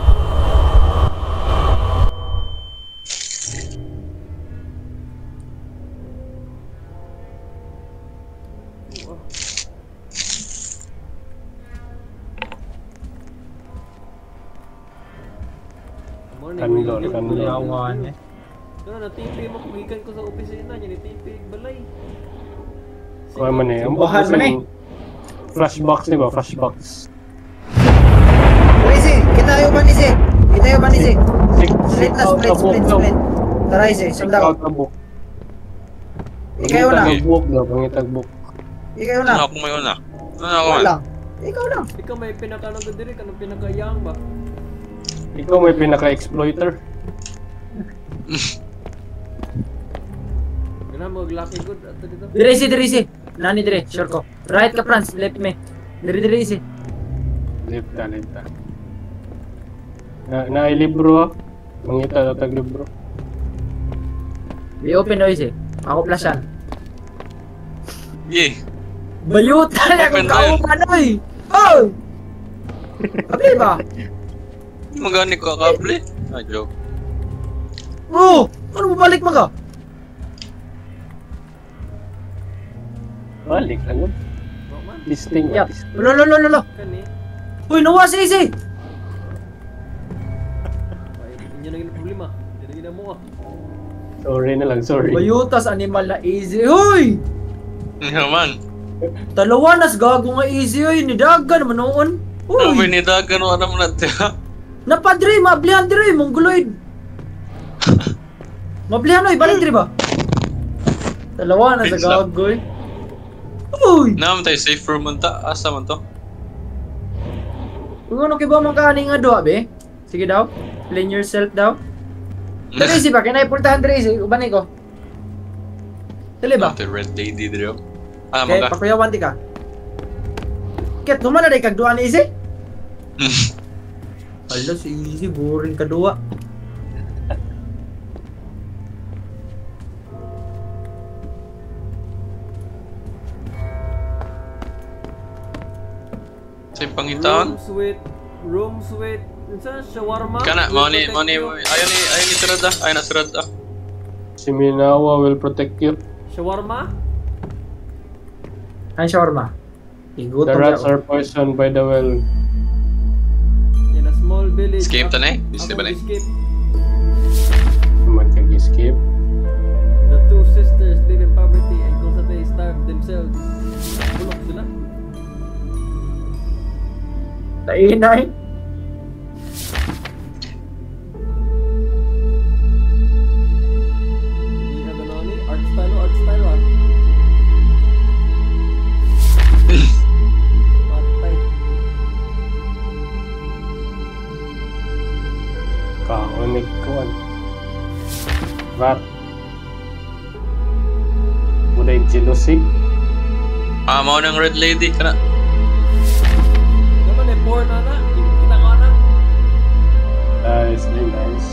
Kandol. Yawan eh. Ano na TV mo kugikan ko sa opisina niya ni TV balay. Kuha man eh. Ang Buhan man eh. Flashbox diba? Flashbox. Isi, kita yung manisi. Six Split. Tara isi, sundaw. out na book. Ikaw na. Pangitag book. Ikaw Ano na. ako may una? Ano ako man? Wala. Ikaw lang. Ikaw may pinaka-ano diri kanang pinaka-young ba? Ikaw may pinaka-exploiter. Gana mo lucky good ato dito. Dire isi. Nani dire, sure ko. Right ka Franz, left me. Dire isi. Lipta. Na libro. Mangita tatag libro. Be open o isi. Ako plasyan. Yeah. Bayutan akong Open file. kauman oy. Oh. Abi ba? Magani ko kable. Ah, joke. Bro, ano mo balik mga? Balik lang. Bro man. Listing. Yap. Lo. Kani. Uy, nawa si Easy. Ay, inyo na yung problema. Hindi na mo ah. Sorry na lang, sorry. Bayutas animal na Easy. Uy! Naman. Dalawa nas gago nga Easy oy, nidagan naman noon. Ano ba Uy! nidagan mo alam na tiya? Napadre, mablihan dire, mongoloid. Mablihan oy, balik dire ba? Dalawa na sa Pizza. gago oy. Uy! Naman tayo safe room man ta. Asa man to? Kung ano kiba mga kani nga doa be? Sige daw. Plan yourself daw. Dali Easy ba? Kinay pultahan dire Easy. Ubanay ko. Dali ba? The red lady dito. Ah, Okay, maga. pakuyawan ti ka. Ket, humana day kag duwa ni Easy? Ala, si Easy, boring ka duwa. Sa pangitaan. Room sweet. Unsa shawarma? Kana, Will money, protect money. you. Ayaw ni Sirada. Ayaw na Sirada. Si Minawa will protect you. Shawarma? Ang shawarma. Igutom The rats ako. are poisoned by the well. In a small village. Escape to na eh. Ako Bisa ba na eh? escape. Naman kag escape. The two sisters live in poverty and constantly starve themselves. Bulok sila. Tainay. Hindi ka gano'n ni. Art style ah. Patay. Kaonik ko. Rat. Buday jealousy. Ah, mao ng red lady. Kana. Naman eh, porn na na. Kita ko na. Nice, very nice.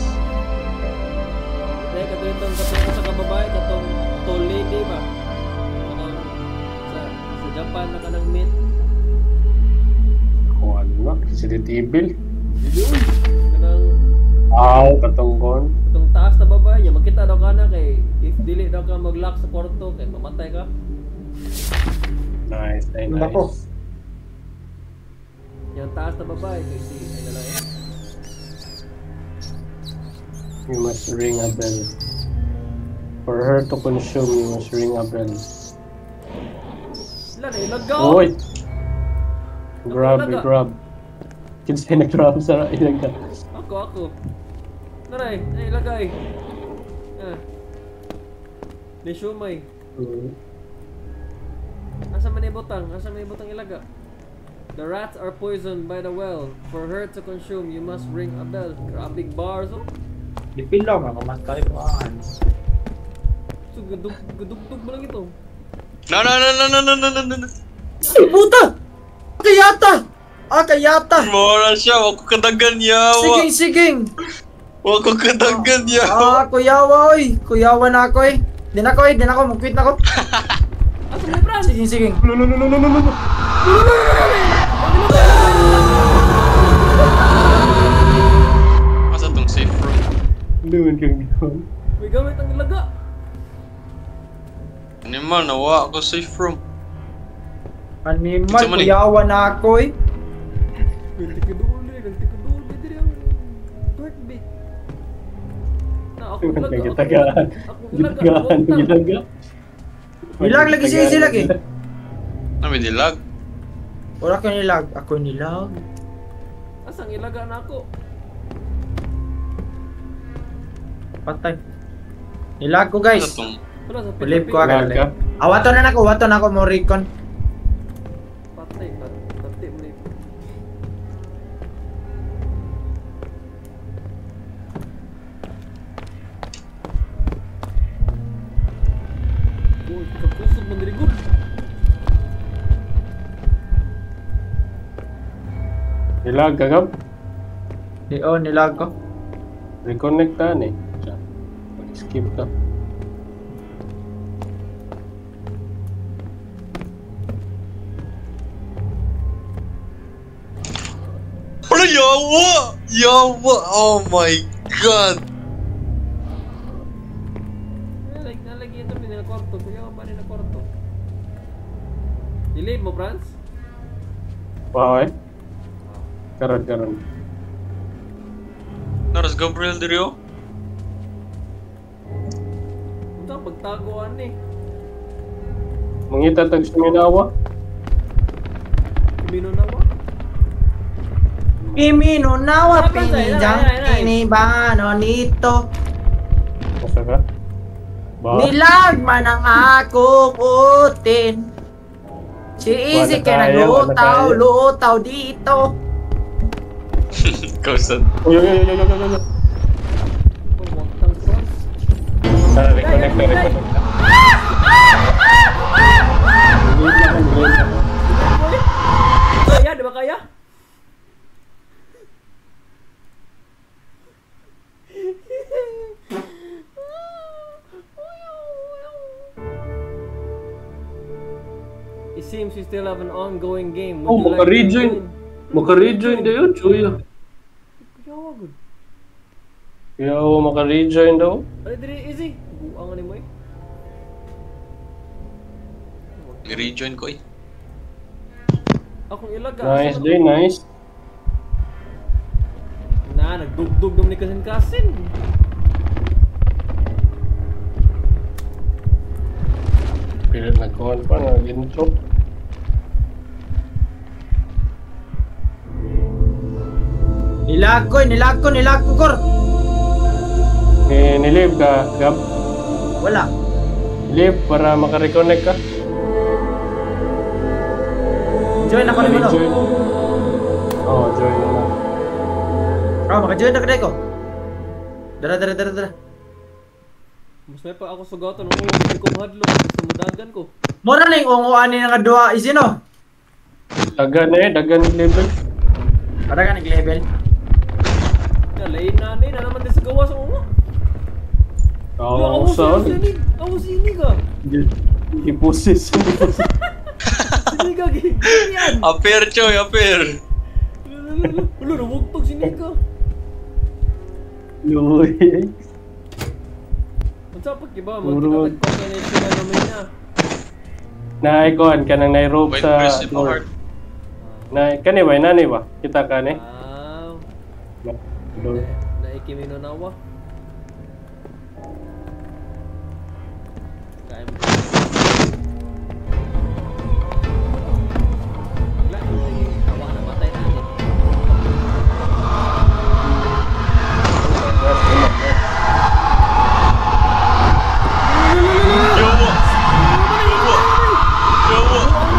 Kaya katong sa kababae, katong tall lady ba? Katong sa Japan na kanang meat. Kuhan na. Resident Evil. Dili uy. Kanang Aw, katungkon. katong taas na babae niya, makita daw ka na kay if dili daw ka mag-lock sa kwarto kay mamatay ka. Nice, very Ano ba ko? nice. Yung taas na babae kay si ay lalaki. You must ring a bell. For her to consume, you must ring a bell. Sila na ilagaw. Oy! Grab, Ako, grab. Kinsay nag-grab sa ilaga. Ako. Naray, ay ilagay. Ah. Ni shumay. Asa man ibutang? Asa man ibutang ilaga? The rats are poisoned by the well. For her to consume, you must ring a bell. Grabe bars oh. Dipilaw nga, mas kayo kuhaan. So gudugtog mo lang ito. No. Ay, puta! Kayata! Mora siya. Wag ko kadagan yawa. Siging! Wag ko kadagan yawa. Kuyawa oy! Kuyawa na ako eh. Din ako, mag-quit na ako. Asa man brand? Siging. Asa tong safe room? Luman kang gawin. May gamit ang ilaga. Ano man, nawa ako safe room. Animal, Kinsa man eh? kuyawa na ako eh. Ganti ka doon diri ang dark bit. Na ako ilaga. Gitagaan. Ako Gitagaan, gilaga. Nilag lagi si Easy lagi. Nami dilag. Wala ko nilag, ako nilag. Asang ilaga na ako. Patay. Nilag ko Ano guys. tong? Wala sa Believe ko Lag ka? Awaton na ako mo recon. Patay mo rin. Uy, kakusog man diri gud. Nilag ka gab? Nilag ko. Reconnect ka ni. Skip ka. yawa! Yawa! Oh my god! Nalagi ito din na kwarto. Kuya ba rin na kwarto? Dilip mo, Franz? Wow, eh. Karon. Naras Gabriel Dirio? Ito, pagtaguan eh. Mangita tag suminawa. Kumino na ba? Kimi no nawa Ay, pinijang ay. inibano nito. Masa ka? Ba? Nilag man ang akong utin. Si Easy Wala ka tayo, wala tayo. lutaw dito. Kausan. Uy. Pagwagtang Franz. Tara, reconnect. Kaya, di ba kaya? It seems we still have an ongoing game. Oh, Would you maka-rejoin. to join? Maka-rejoin daw yun, Chuya. Kaya wag. Kaya ako maka-rejoin daw. Ano diri easy? Buang ni mo eh. Ni-rejoin ko eh. Akong ilaga. Nice day, nice. Na, nagdugdug naman ni kasin-kasin. Pilit nagkuhan pa na intro. Nilag ko, Kor. Nilive ka, Gab. Wala. Live para maka-reconnect ka. Join ako ni mo no. Join. Oh, join na. Oh, maka-join na ka ko. Dara. Mas may pa ako sugatan. Hindi ko mahadlo. Sumudagan ko. Mura na yung unguan ni nga duwa isi no. Dagan level. Para ka nag-level. Lain na naman din sa gawa sa umo. Oo, sound. Ako sinig ah. Ipusis. Sinig ah, ganyan. Aper, Choy, aper! Wala, nawagtog sinig ah. Luy. Ang sapat kiba, Puro. magkakag-combination na naman na. Na-icon ka nang nai-rope Wait, sa press it door. hard. Kani ba? Kita ka ni? Door. Naikimino na wa. Kaya mo. Awa na matay natin. Yawa! Yawa!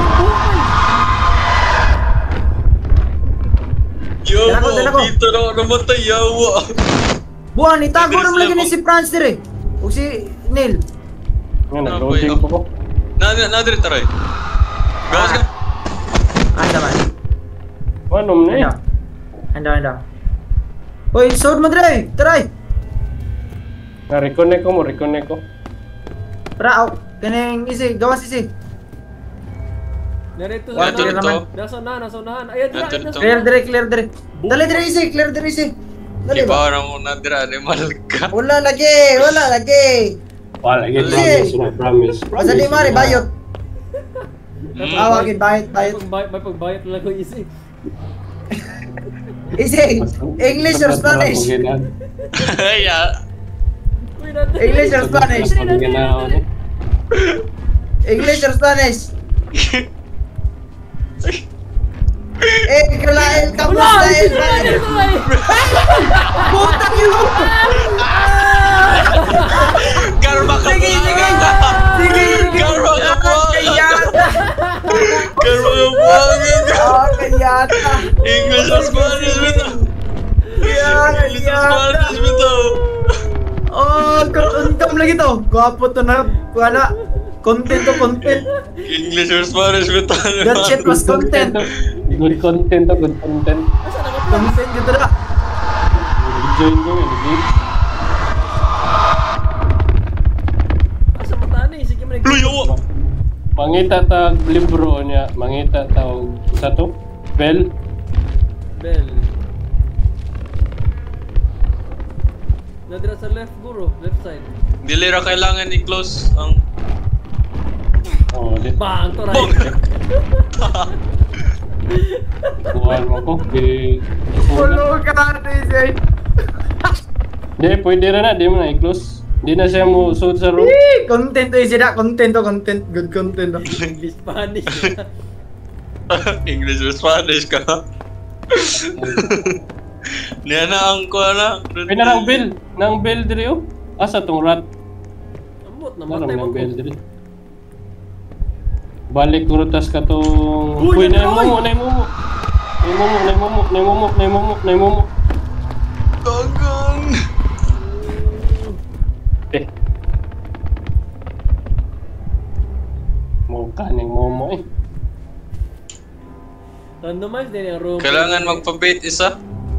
Yawa! Dala ko. Dito na ako namatay, yawa! Buwan, itago Bilis naman lagi lang ni ako. si Franz dire. O si Neil. Nga, nag-loading po ko. Nadiri taray. Gawas ka? Anda man. Manom na eh. Anda. Hoy, sword mo dire. Try. Na-reconnect ko. Para out. Kaneng isi, gawas isi. Narito Wala, sa clear naman. Nasa unahan. Ayan, Nandito nasa. to. Clear dire. Dali dire isi, clear dire isi. Dali ba? Iba na mo nadira, animal ka. Wala lagi. Wala, get Sige. promise. Asa di mari bayot. Mm. Awagin bayot. May pagbayat na lang ko isi. Isi, English or Spanish? Yeah. Uy, natin. English or Spanish? English or Spanish? Kalain ka mo sa Spanish. Putak yun! Karma ka Sige. Karma ka Kayata! Karma ka buhangin ka. Kayata! English or Spanish bitaw. English or Spanish bitaw. Oh, income lagi to. Gwapo to na. Wala. Content. English or Spanish bitaw. That shit was content. Good content. Asa na ka pa? Content dito na. Join ko yun. Asa mata ni? Sige mo Luyo. Mangita tag libro niya. Mangita tag sa to? Bell. Bell. Nadira sa left guro, left side. Dili ra kailangan i-close ang... Oh, di. Bang! To Bong! right! Buwan mo ko. Di. Follow ka, DJ. Di, pwede rin na. Di mo na i-close. Di na siya mo suot sa room. Content to isi na. Content. Good content to. English, Spanish. English or Spanish ka. Niya na ang ko na. Pwede na ang bell. Nang bell diri oh. Asa tong rat. Ambot, Naram namatay mo nang ko. bell diri. Balik ko rutas ka tong... Uy, Uy, na nandun, mo, na mo. Dagan! Eh. Mo kaning momo eh. Randomize din yung room. Kailangan magpa-bait isa.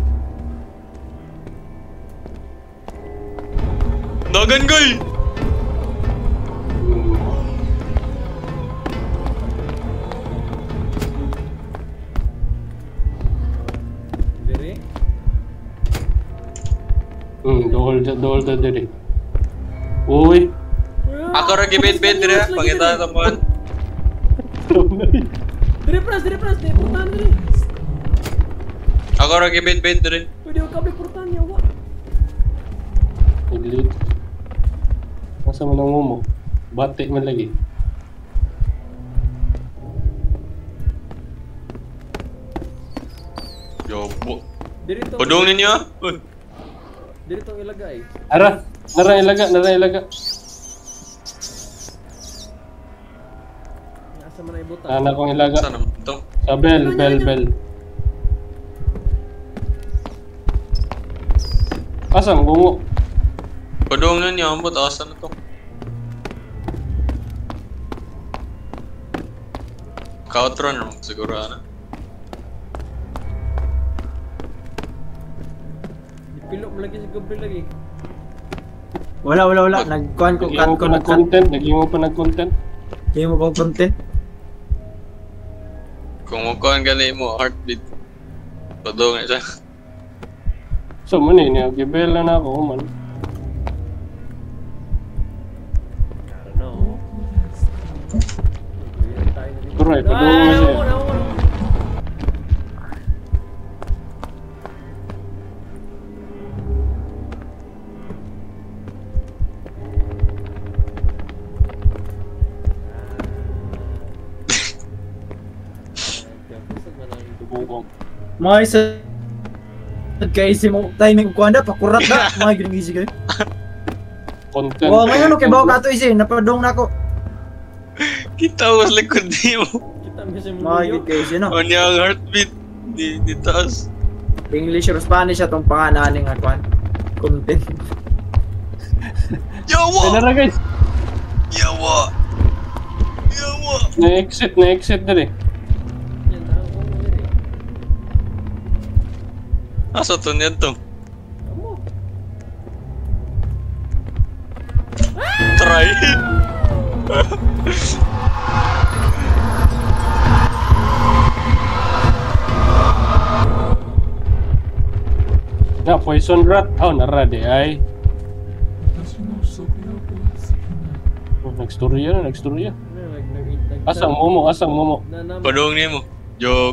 Dagan guy! Diri. Dohol ta diri. Uy. Ako ra gibait-bait dire, pangita ta man. Diri pras, diri portahan diri. Ako ra gibait-bait dire. Pwede ko kabli portahan niya, wa. Naglit. Masa mo nang momo? Batik man lagi. Yobo. Diri to. Padung ninyo ah. Uy. Diri to ilagay. Ara, nara ilaga. Asa man ay butang. Ana kong ilaga. Saan naman ito? Sa bell. Asang bungo. Padung ninyo, ambot asan na to? Kautron naman siguro na. Dipilok mo lagi si Gabriel lagi. Wala. Nagkuhan ko, Naging mo pa nag-content. Hindi mo pang content. Kung mukuhan gani mo, heartbeat. Padung na siya. So man niya gibel na ako man. I don't know. Turay, padung na siya. Bubong. Mga isa... Nagkaisi mo timing ko anda, pakurat na. Mga ginigisi kayo. Content. Oo, ngayon okay, bawa ka ito isi. Napadong na ako. Kita was likod di mo. Kita mo siya Mga muluyo. ginigisi, no? O niya ang heartbeat. Di taas. English or Spanish atong pangananing nga kuhan. Content. Yawa! Tara guys. Yawa! Na-exit diri. Yan na ako diri. Asa to niya to? Amo. Try! Na poison rat. Oh, nara di ay. Oh, nagstorya. Asang momo. Padung niya mo. Joke.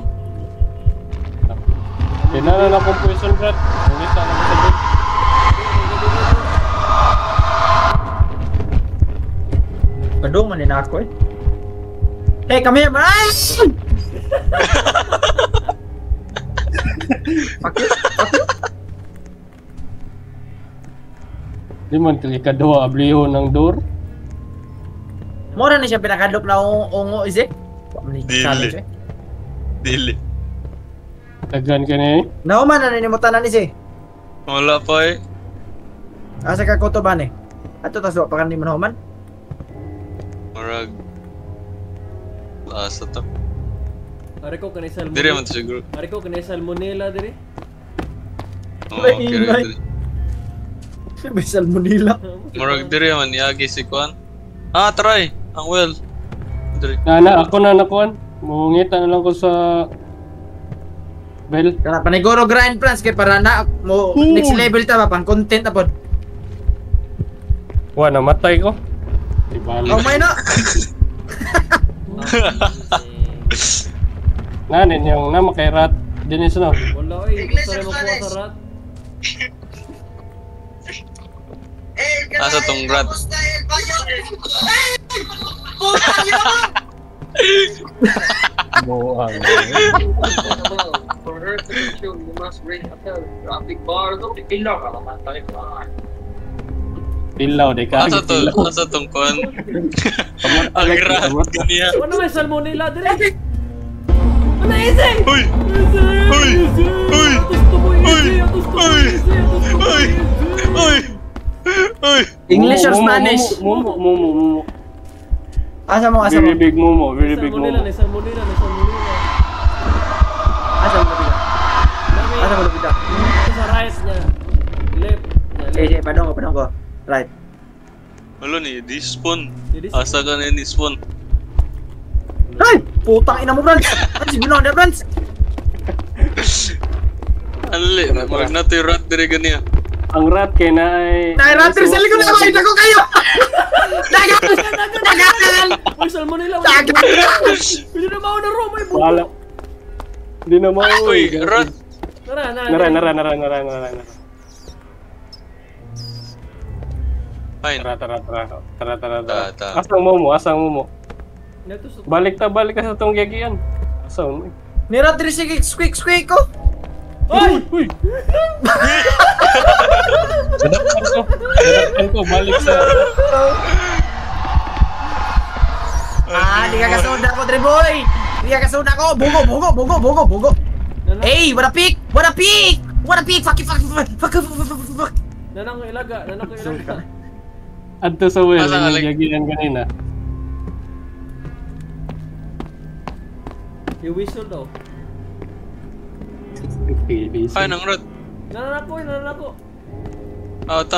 Tinala na kong poison rat. Nangita na mo sa bed. Padong man na ako eh. Hey, come here, man! Pakit. Di man kali kadua abliho ng door. Mura na siya pinakadlok na ungo isi. Dili. Dili. Dagan ka ni. Nauman na ninimutan na isi. Wala pa eh. Asa ka koto ba ni? Ato taswa pa kanimo nauman. Marag. Lasa to. Ari ko kanay salmonella. Diri man to siguro. Ari ko kanay salmonella diri. Oh, okay. Ingay. May salmonella. Marag diri man niagi si Kwan. Ah, try. Ang well. Diri. Ako na nakuan. Mungita na lang ko sa bell. Kana paniguro grind plans kay para na mo next level ta ba pang content apod. Wa namatay ko. Ibalik. Oh, may na! Nanin yung nama kay Rat. Dinis no. Wala oy, gusto rin makuha sa rat. Asa tong rat? Buang. For her to be sure, you must ring a bell. Traffic bar, no? Ipilaw ka naman tayo. Tilaw de ka. Asa tong kon? Ang rat ganiya. Ano may salmonella dire? Ano easy? Uy! Uy! Uy! Uy! Uy! Uy! Uy! English or Spanish? Mumu. Asa mo? Very big mumu. Very big mumu. Salmonella. Asa mo napita? Sa right niya. Left. Sige, padong ko. Right. Wala ni, di-spawn. Di-spawn. Asa ka na ni-spawn? Ay! Putang ina mo, Brans! Ano si Binong na, Brans? Ali, mag nato yung rat dire ganiya. Ang rat kay na ay... Nai-ratter sa likod na makita ko kayo! Dagan! Uy, salmonella. Dagan! Pwede na mauna ro, may buko. Wala. Di na mo. Uy, rat! Nara. Fine. Tara. Ta. Asang mo. Balik ka sa tong gigian. Asaon mo. Ni-ratter sige squeak ko! Uy! Sadaktan ko, balik sa... Di ka kasunda ko, Dreboy! Di ka kasunda ko! Bugo! Hey! What a pick! Fuck! Nanang ko ilaga. Adto sa well, Asa yung alik? gigian kanina. Yung whistle daw. Ay, nang rat. Nanan ako. Ta.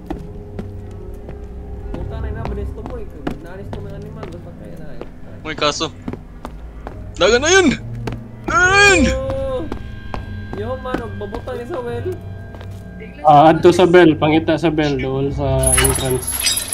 Puta na inabanis to mo. Naalis to mga animal. Basta kaya na. May kaso. Dagan na yun! Yo man, magbabutang niya sa well. Adto sa bell, pangita sa bell dool sa entrance.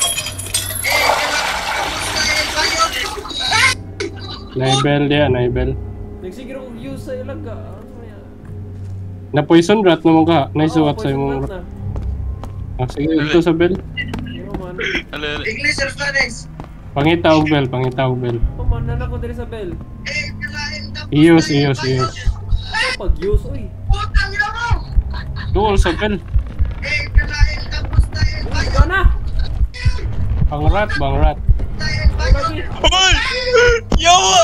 Naibel. Nagsigiro kong use sa ilaga. Ano yan? Na poison rat naman ka. Naisuwat sa poison imong rat rat. na. Sige, adto sa bell. Yo man. Ali. English or Spanish? Pangita og bell. Oh man, nanan ko diri sa bell. Iyos. Pag-use, uy. Putang ina mo! Dool sa bell. Kalain tapos tayo Ikaw na! Bang rat. Lagi. Hoy! Yawa!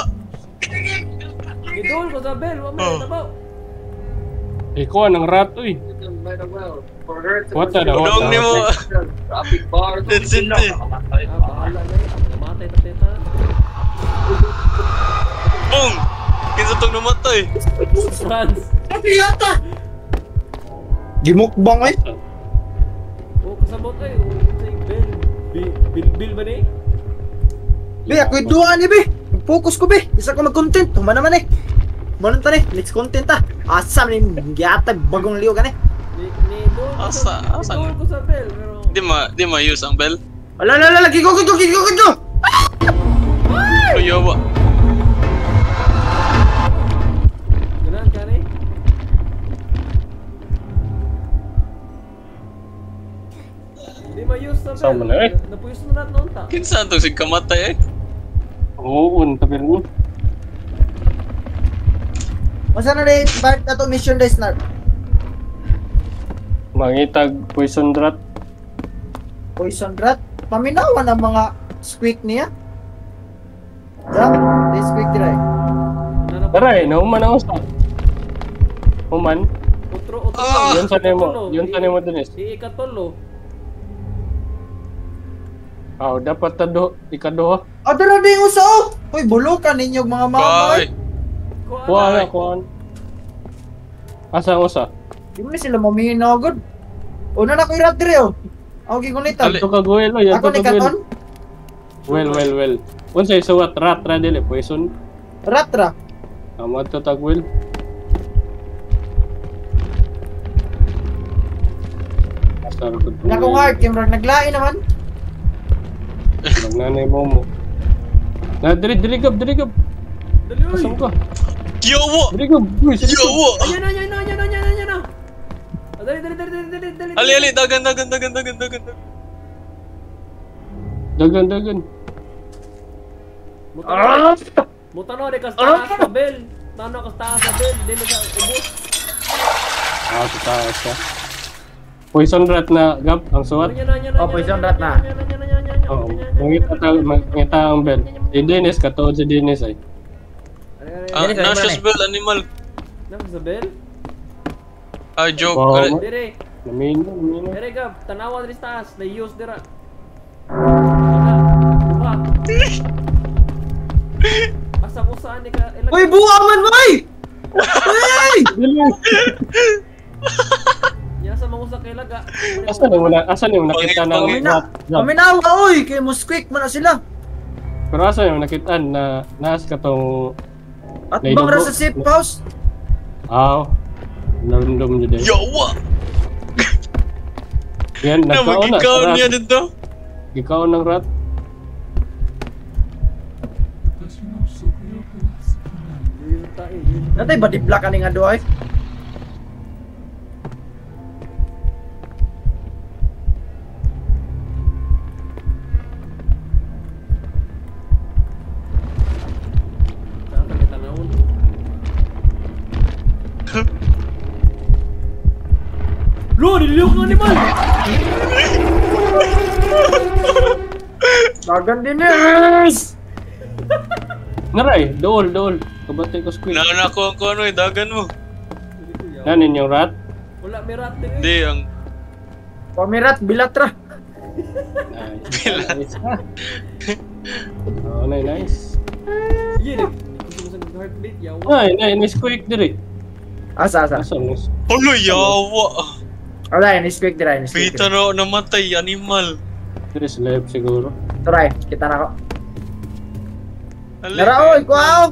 Idol ko sa bell. Wala may nabaw. Ikaw ang rat uy. For her to What the Udong ni mo. traffic bar, no? That's it, Ipilaw eh. ka naman tayo. Bahala na yun. Namatay ta teta. Bong! Kinsa tong namatay? Franz. Gimukbang eh! Kasabot ay. Say bell. Bill ba ni? Be, ako'y duwa ni Be! Focus ko Be! Isa ko mag-content! Tuma naman eh! Manon ta ni, next content ta! Asam ni, giyatag bagong liyo ka ni! Ni Idol ko Asa ko sa bell. Pero... Di ma-use ang bell? Ala, gigo! Uy, yawa. Ganun ka ni? Hindi ma-use sa Saan mo bell. na eh? Napuyos na natin noon ta. Kinsa tong sig kamatay eh? Oo, tapir mo. Masa na rin, part na to mission day snarp? Mangitag poison rat. Poison rat? Paminawan ang mga squeak niya? Drop, they squeak tira eh. Tara eh, nauman ako sa. Human. Utro. Yun sa nemo dun is. Ikatolo. Dapat ikaduha. Dara di usaw! Uy, bulukan ninyong mga mama eh! Kuhaan. Asa ang usa? Di mo na sila maminagod. Una na ko irat dire oh. Ako gigunitan. Ali. Ito ka guwel o, Ako ni katon. Well. Unsay suwat rat ra dili poison. Ratra. Amo to tagwel. Asar ko. Nakong hard, Kimron. Naglain naman. Magnanay mo. Na, diri gab. Dali, oy! Asam ka. Yawa! Diri gab. Uy, sige. Yawa! Ayan na! Ah, dali! Ali, dagan. Dagan. Mutano de kas taas sa bell. Tano kas taas sa bell, dili sa ubos. Sa taas ka. Poison rat na gab ang suwat. Oh, poison rat na. Oo. Mangita ang bell. Si Dennis, katuod si Dennis ay. Nauseous bell, animal. Nako sa bell? Joke. Wow. Ali. Dire. Namino. Dire gab, tanawa diri sa taas, na use dira. Asa mo saan ni ka ilag? Uy, buwa man mo eh! Uy! Ya sa mga usa kay laga. Asan yung nakita na rat? Gab? Paminawa oy! Kay Musquick man na sila. Pero asan yung nakita na naas ka tong At Lay bang dugo. sa safe house? narundom nyo din. Yawa! Yan, nagkaon na. Magikaw niya dito. Gikaon ng rat. Natay ba di black ani nga do ay? Saan ka tanawon? Lo, nililok ng animal! Dagan din yes! Naray, dool. Kabatay ko squid. Nauna ko ang ano dagan mo. Nanin yung rat? Wala may rat din eh. Hindi, ang Pamirat bilatra. Nice. Oh, nice. Sige, gusto mo sa heartbeat, yawa. Nice quick diri. Asa. Asan? Olo, yawa! Alay, ni quick dira, ni quick. Pita na namatay, animal. Diri sa left siguro. Try, kita na ko. Ali. Nara oy, kuaw.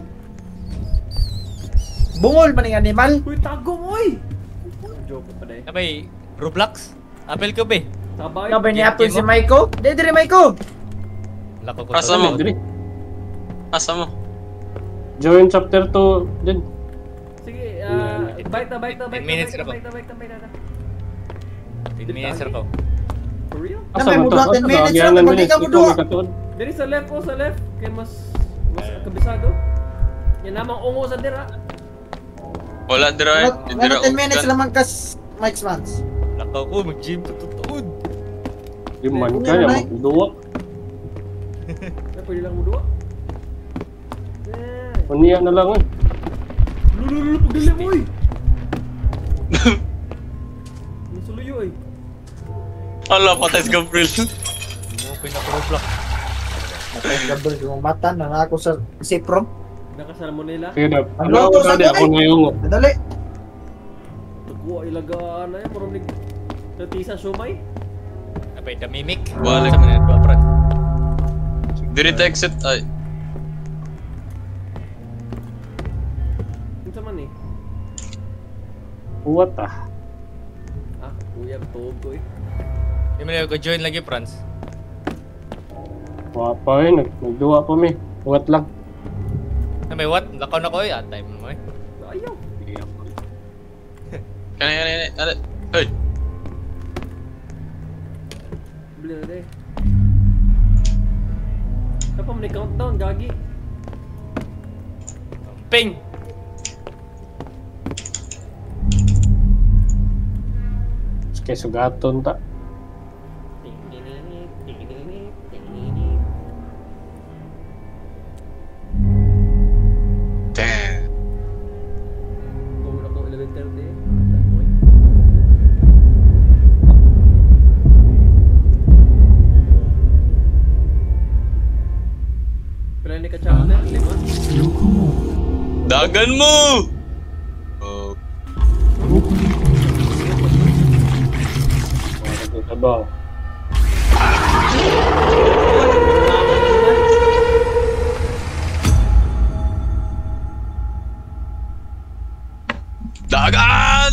Bungol man ning animal. Uy, tagong, oy! Joke pa dahil. Abay, Roblox? Apel ko ba? Sabay. Nga ba ni Apple si Maiko? Dire Maiko. Lako ko Asa mo? Diri. Asa mo? Join chapter 2 din. Sige, bite na. 10 minutes na ba? 10 minutes ako. For real? Asa Namay man mo to? ba 10 minutes Asa, lang, agyanan pag di ka minutes, mo ikaw duha. may katuod. Diri sa left sa left. Kaya mas kabisado. Yan namang ungo sa dira. Wala dira. Ano 10 minutes lang man kas Mike's Mans. Lako ko, mag-gym to tutuod. Di man Hindi, kaya, nanay. magduwa. Na pwede lang mo duwa. Maniya na lang eh. Lulululu, pagdali mo eh. Nasuluyo eh. Ala, patay si Gabriel. Mo pinaka-Roblox. Matay Gabriel yung mata na ako sa safe room. Nakasalmonella. Sige na. Ang Ano loto ako sa na ako tuloy. na yung Dali. Nagkuha ilagaan na yan. Parang nagtisa sumay. Abay, the mimic. Balik. Sa mga dua, Brad. Diri ta exit ay. Ano sa man eh? What ah? Kuya, tuog ko eh. Di mo na ko join lagi, Franz. Wapa eh, nagduwa pa mi. What lang. Abay, what? Lakaw na ko eh. Time mo eh. Ayaw. Kani. Ala. Hey. Bili na deh. Apa mo ni countdown, gagi? Ping! Kaya sugaton ta. Damn. Kung ako 11:30. Pila ni ka chapter? 5? Dagan mo. Oh. Trabaho. Dagan!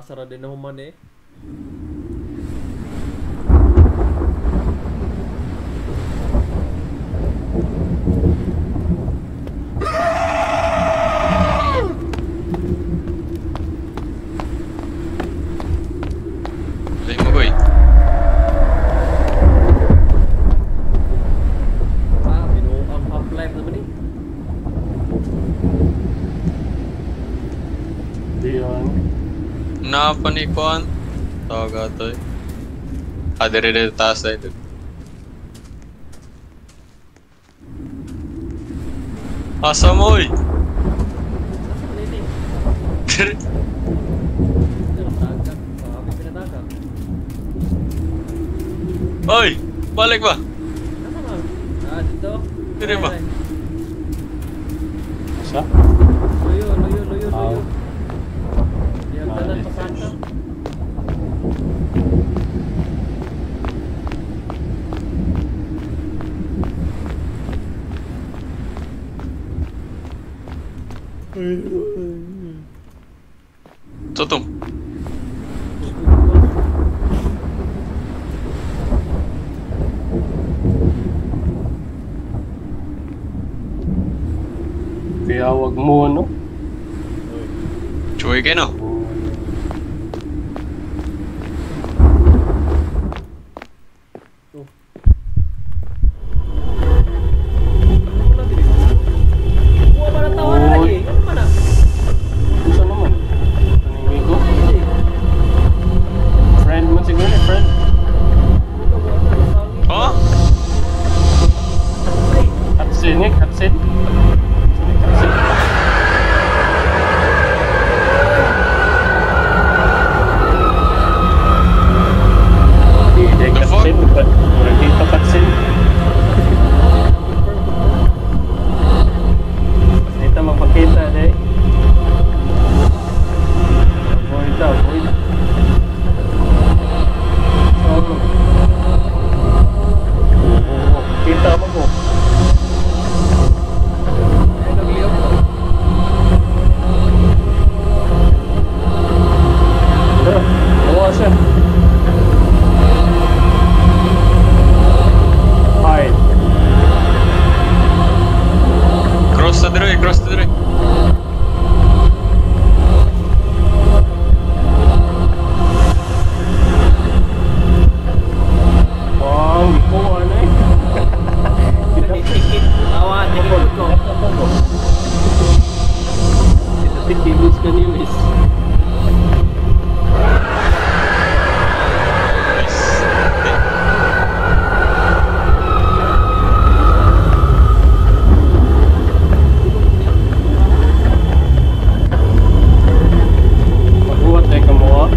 Asara din naman eh. Lay mo boy. Binuo ang Half-Life naman eh. Diyan. Napanikuan. Tawaga to eh. Dire taas na ito. Asa mo eh. Nasa kanina eh. Dire. Pero tagak. Sabi pinatagak. Oy! Balik ba? Nasa man? Dito. Dire ba? Ay, ay. Isa? Luyo. Ah. Di hagdanan pa kanta. Tutong. Kaya wag mo, no? Cuy kayo no? Buwa pa ng tawanan lagi. Ano man ah? Isa naman. Panimigo. Friend mo siguro, friend. Oh? Cutscene eh, cutscene. Hindi, The fuck? cutscene. Walang dito cutscene. Dito mapakita, eh. Avoid. Oo. Kita mo po. Bawa siya. Hide. Cross to the right. Wow, ikaw ano eh. Tikit. Awan. Tikit ko. Tikilos ka nilis. Nice. Okay. Magbuhat eh kamuha.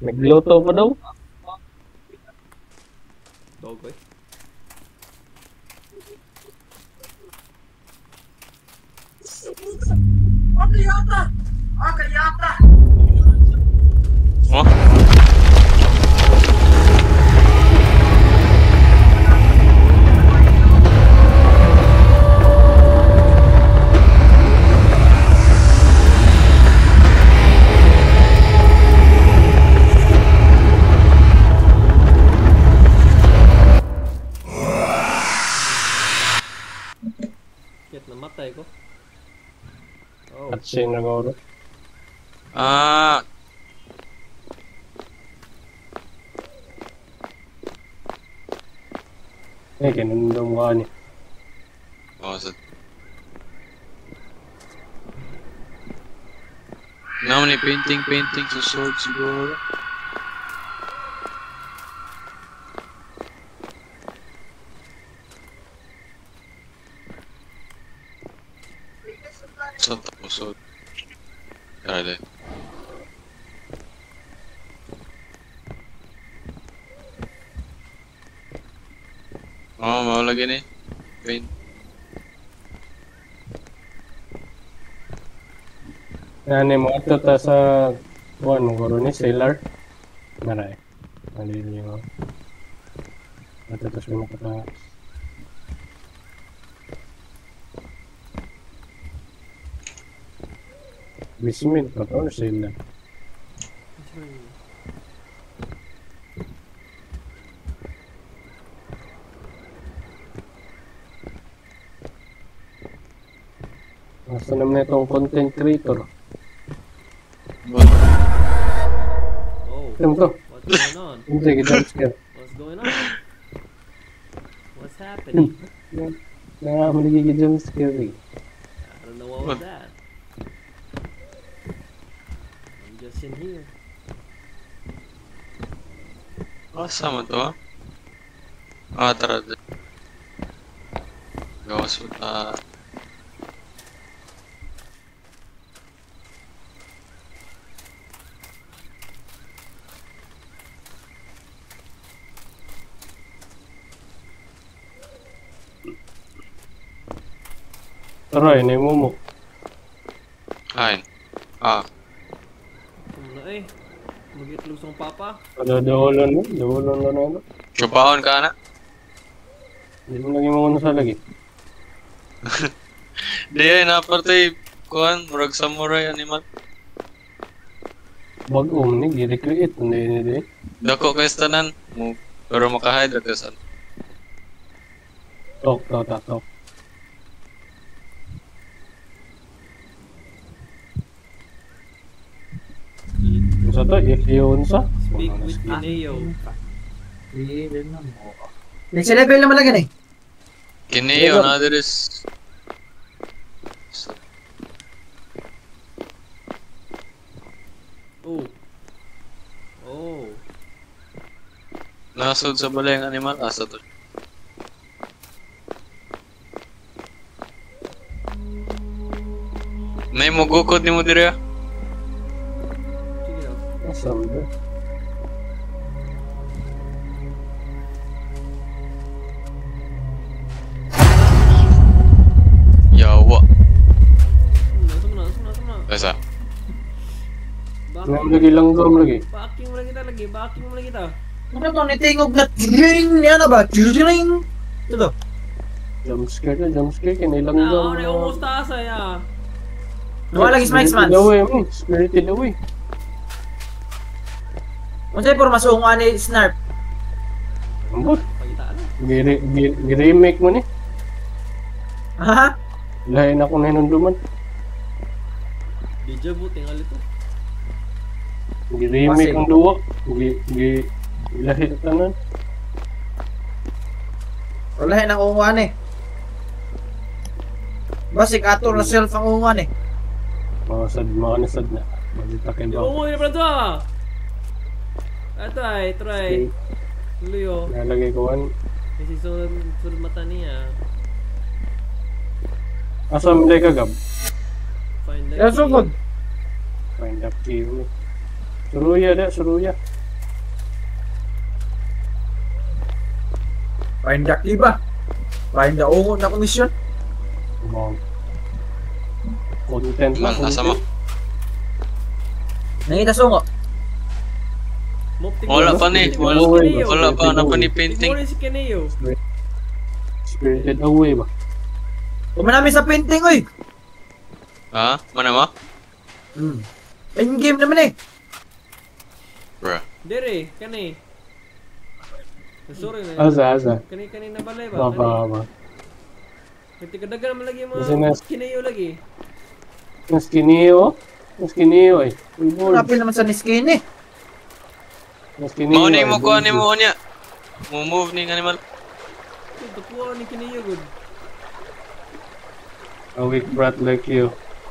Nagluto pa daw. Dogoy. Oh? Kit namatay ko. Oh. At siya nagawalo. Ah, Eh, kinundong mukha niya. oh, sa... Naman ni painting sa sword siguro. Sa tapos sword. Dale. Oh, mau lagi nih. Paint. Yan mo ato ta sa kuan mo guro ni sailor. Naray. Malili mo. Ato ta sa makata. Bismil pa to sailor. Asa naman itong content creator? Buat. Oh. Ito to. What's going on? Hindi, jump scare. What's going on? What's happening? Nakakamalagigit jump scare eh. I don't know what was that. I'm just in here. Oh, sama to. Ah, tara. Gawas mo ta. Tara, yun mo mo. Kain. Ah, Kumuna eh. Mag-itlog sa papa. Dahulan mo, dahulan na ano. chupaon ka na. Hindi mo lagi mo sa lagi. Di ay napatay kuan, murag samurai animal. Bag-om ni, gi-recreate. Hindi. Dako kay tanan mo, pero makahide ka sa. Tok. Sa to, yun sa. Speak with Ineo. Next level naman lang yan eh. Kini na is Oh. Oh. nasod sa balay ang animal asa to. Nay mo gukod ni mo dire. Sige lang. Asam ba? Yawa. Sumuna. Asa? Ngayon lagi langgam lagi. Backing mo lagi kita. Ano to, nitingog na ring niya na ba? Ring! Ito to. Jump scare, kinilang Ah, daw. ano yung mustasa ya? Wala lagi Smikes man. Spirited away. Kung sa'yo puro masunguan ni Snarp. Ambot. Pagkitaan na. Gi-remake mo ni. Ha? Lahin ako na hinunduman. Deja vu, tinggal ito. Gi-remake ang duwa. Lahin at tanan. Wala na unguan eh. Basik ato na self ang unguan eh. Mga nasad na. Malita kayo ba? Umuwi na pala ito ah! Try. Luyo. Nalagay ko an. Kasi sunod mata niya. Asa mo ka gab? Find the Yes, so good. Find up key mo. Suruya. Pahinda iba. Pahinda ungo na komisyon. Wow. Content Man, lang. nasa mo? Nangita sungo. Wala pa ni. Wala pa na pa ni painting. Tignan si Kineo. Spirited Away ba? Kumanami sa painting, oy. Ha? Mana mo? In-game naman eh. Bruh. Dire, kani. Sorry na. Asa. Kani na balay ba? Ba. Iti kadagan naman lagi Kasi mga nas- Kineo lagi. Mas kineo eh. Football. Rapin naman sa niskin eh. Mas kineo. Mo ni mo kuha ni mo niya. Mo move ni animal. Ito po ni Kineo good. A weak brat like you.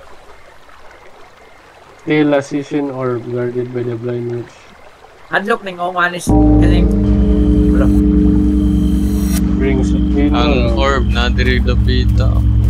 Still a season or guarded by the blind witch. Hadlok ning onganis. Kaning wala. Brings Ang orb na diri dapita.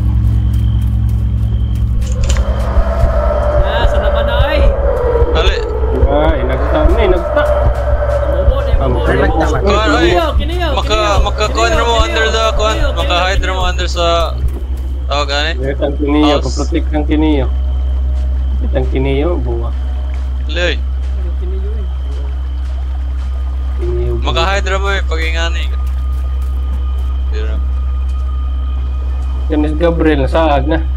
Sa naman na ay. Ali. Inagta. Momo. Kuan oy. Kineo. Maka-kuan mo under the kuan. Maka-hide mo under sa tawag ani. Kahit ang kineo, House. paprotect ang kineo. Kahit ang kineo, buwa. Loy. Kineo eh. Kineo. Maka-hide mo pag ingani. Dira. Yan si Gabriel, nasaag na.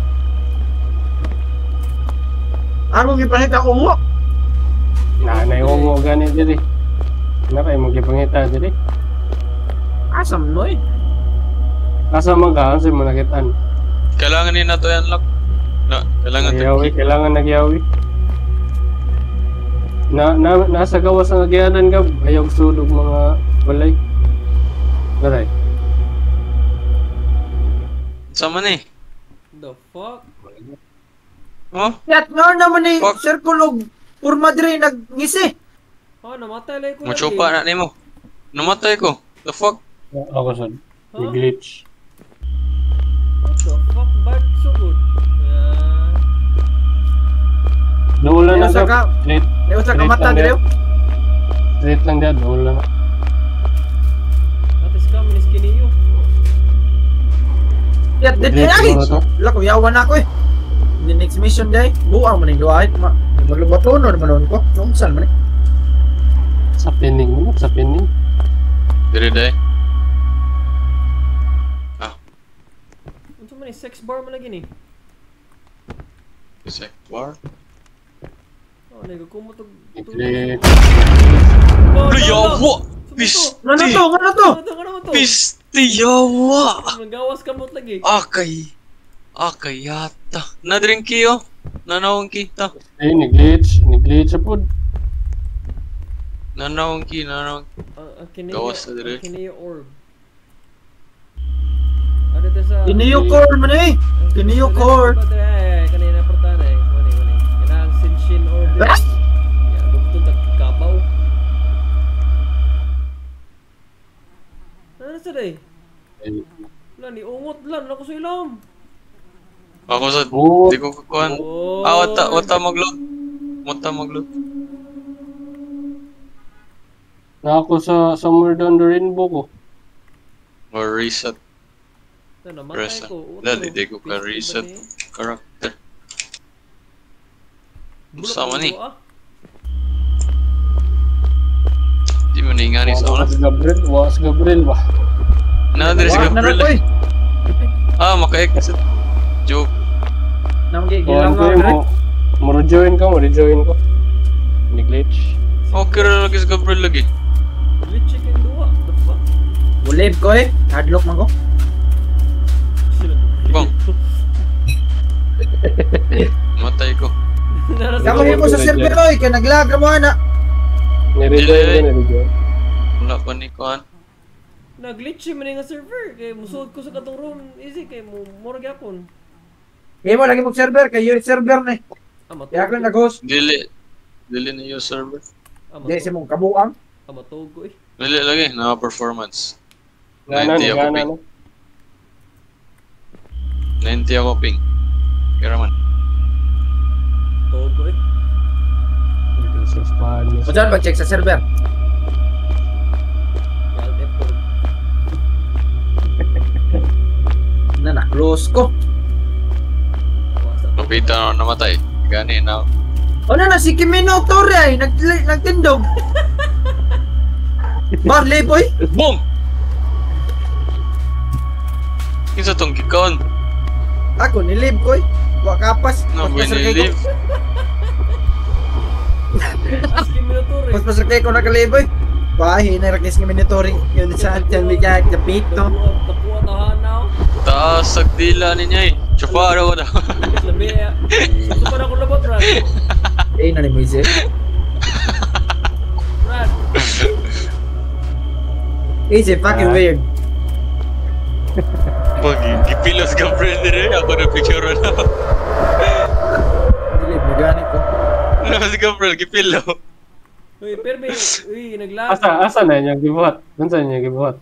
Ako gipangita ko mo. Nanay ko mo ganit diri. Nakay magipangita diri. Asam no eh. Asa magkaan sa manakitan. Kailangan ni nato yan lock. Na, kailangan to. Nagyawi, kailangan nagyawi. Nasa gawas ang agyanan ka, ayaw sulog mga balay. Balay. Sama ni. The fuck? Oh? Yat nga naman eh. Fuck. Circle Purma diri nagngisi. Namatay lang ko Mo chupa na nimo. Namatay ko. The fuck? Ako sad. Glitch. What the fuck? Back so good. Nawala na Usa ka. Straight. Usa ka mata lang diri. yan. Straight lang dyan, nawala na. Atis ka, minis Kineo. Yat dit Glitch lagi. mo na to. Wala ko yawan ako eh. The next mission day, buang man ning duay. Maglubaton or manon ko. Nungsan man eh. Sa pinning mo, sa pinning. Diri day. Unsa man ni sex bar man lagi ni? Isek war. Nego kumutog. Glitch. Yawa! Pisti! Ano to? Pisti yawa! Nagawas ka mo lagi. Akay yata. Na-drink kiyo. Nanawang kita. Ay, ni-glitch sa pod. Nanawang ki. Gawas na dire. Kineo orb. Ada ta sa Kineo core man eh. Kineo core. Kanina portana eh. Wani. Yan ang Senshin orb. Ah! Ya, dugtong tagkabaw. Ano sa day? Lan ni ungot lan ako sa ilam. Ako sa... Oh. Di ko kukuhan. Oh. Wata magloot. Wata magloot. Na ako sa Somewhere Down the Rainbow ko. Or reset. Namatay Reset. ko. Dali, di ko ka reset. Character. Sama ni. Di mo ningani sa una. Was Gabriel ba? Nadiri si Wala na Gabriel. ko eh. Maka-exit. Joke. Namgigilang Kuhan ko nga. mo. Mo-rejoin ko. Ni-glitch. Okay rin lagi si Gabriel lagi. Glitch chicken duwa. The fuck? Bulib ko eh. Hardlock man ko. Bang. Matay ko. Kamu mo sa server oy. Kaya naglag mo na. Ni-rejoin. Wala pa ni Kuhan. Nag-glitch man nga server. Kaya musod ko sa katong room. Easy kay mo mura gyapon. Kaya mo lagi mo server. Kaya yung server na eh. Kaya ako nag-host. Dili na yung server. Di si mong kabuang. Amatog ko eh. Dili lagi. Na-performance. Gana 90 ako ping. 90 ako ping. Kaya man. Tog ko eh. Sa Spanish. O dyan, mag-check sa server. Alt F4. Sus ko. Nobita na namatay. Gani na. Ano na si Kimino Torre ay nagtindog. Barley boy. Boom! Kinsa tong gikon? Ako nilib ko. Wa kapas. No, Mas when pasar you kay ko. leave. Asking me na to rin. Mas pasar kay ko nakaliboy. Bahay na rakis nga minitoring. Yun sa tiyan bigyan kapit no. Tapuan tahan na ako. Taas ang dila niya eh. Chufara ko na. Labi eh. Suso pa na ako labot, Brad. Eh na ni Moise. Brad. It's fucking weird. Gipilos ka friend rin. Ako na picture na. Nilib nagani ko. Ano si ka friend? Gipilo. Uy, perbe. Uy, naglag. Asa na niya gibuhat? Unsa niya gibuhat?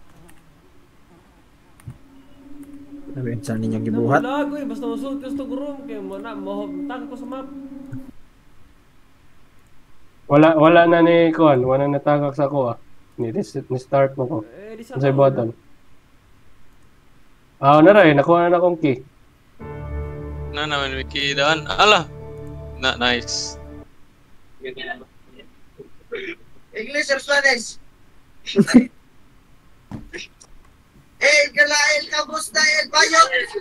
Ano yun saan ninyong gibuhat? Naglag, uy. Basta masulot ka sa room. Kaya mo na, mahintang ko sa map. Wala na ni Kuan, wala na tagak sa kuha. Ni start mo ko. Eh, di sa Sa button. Na rin, nakuha na akong key. Na naman wiki daan. Ala. Nice. English or Spanish? El kamusta el bayo?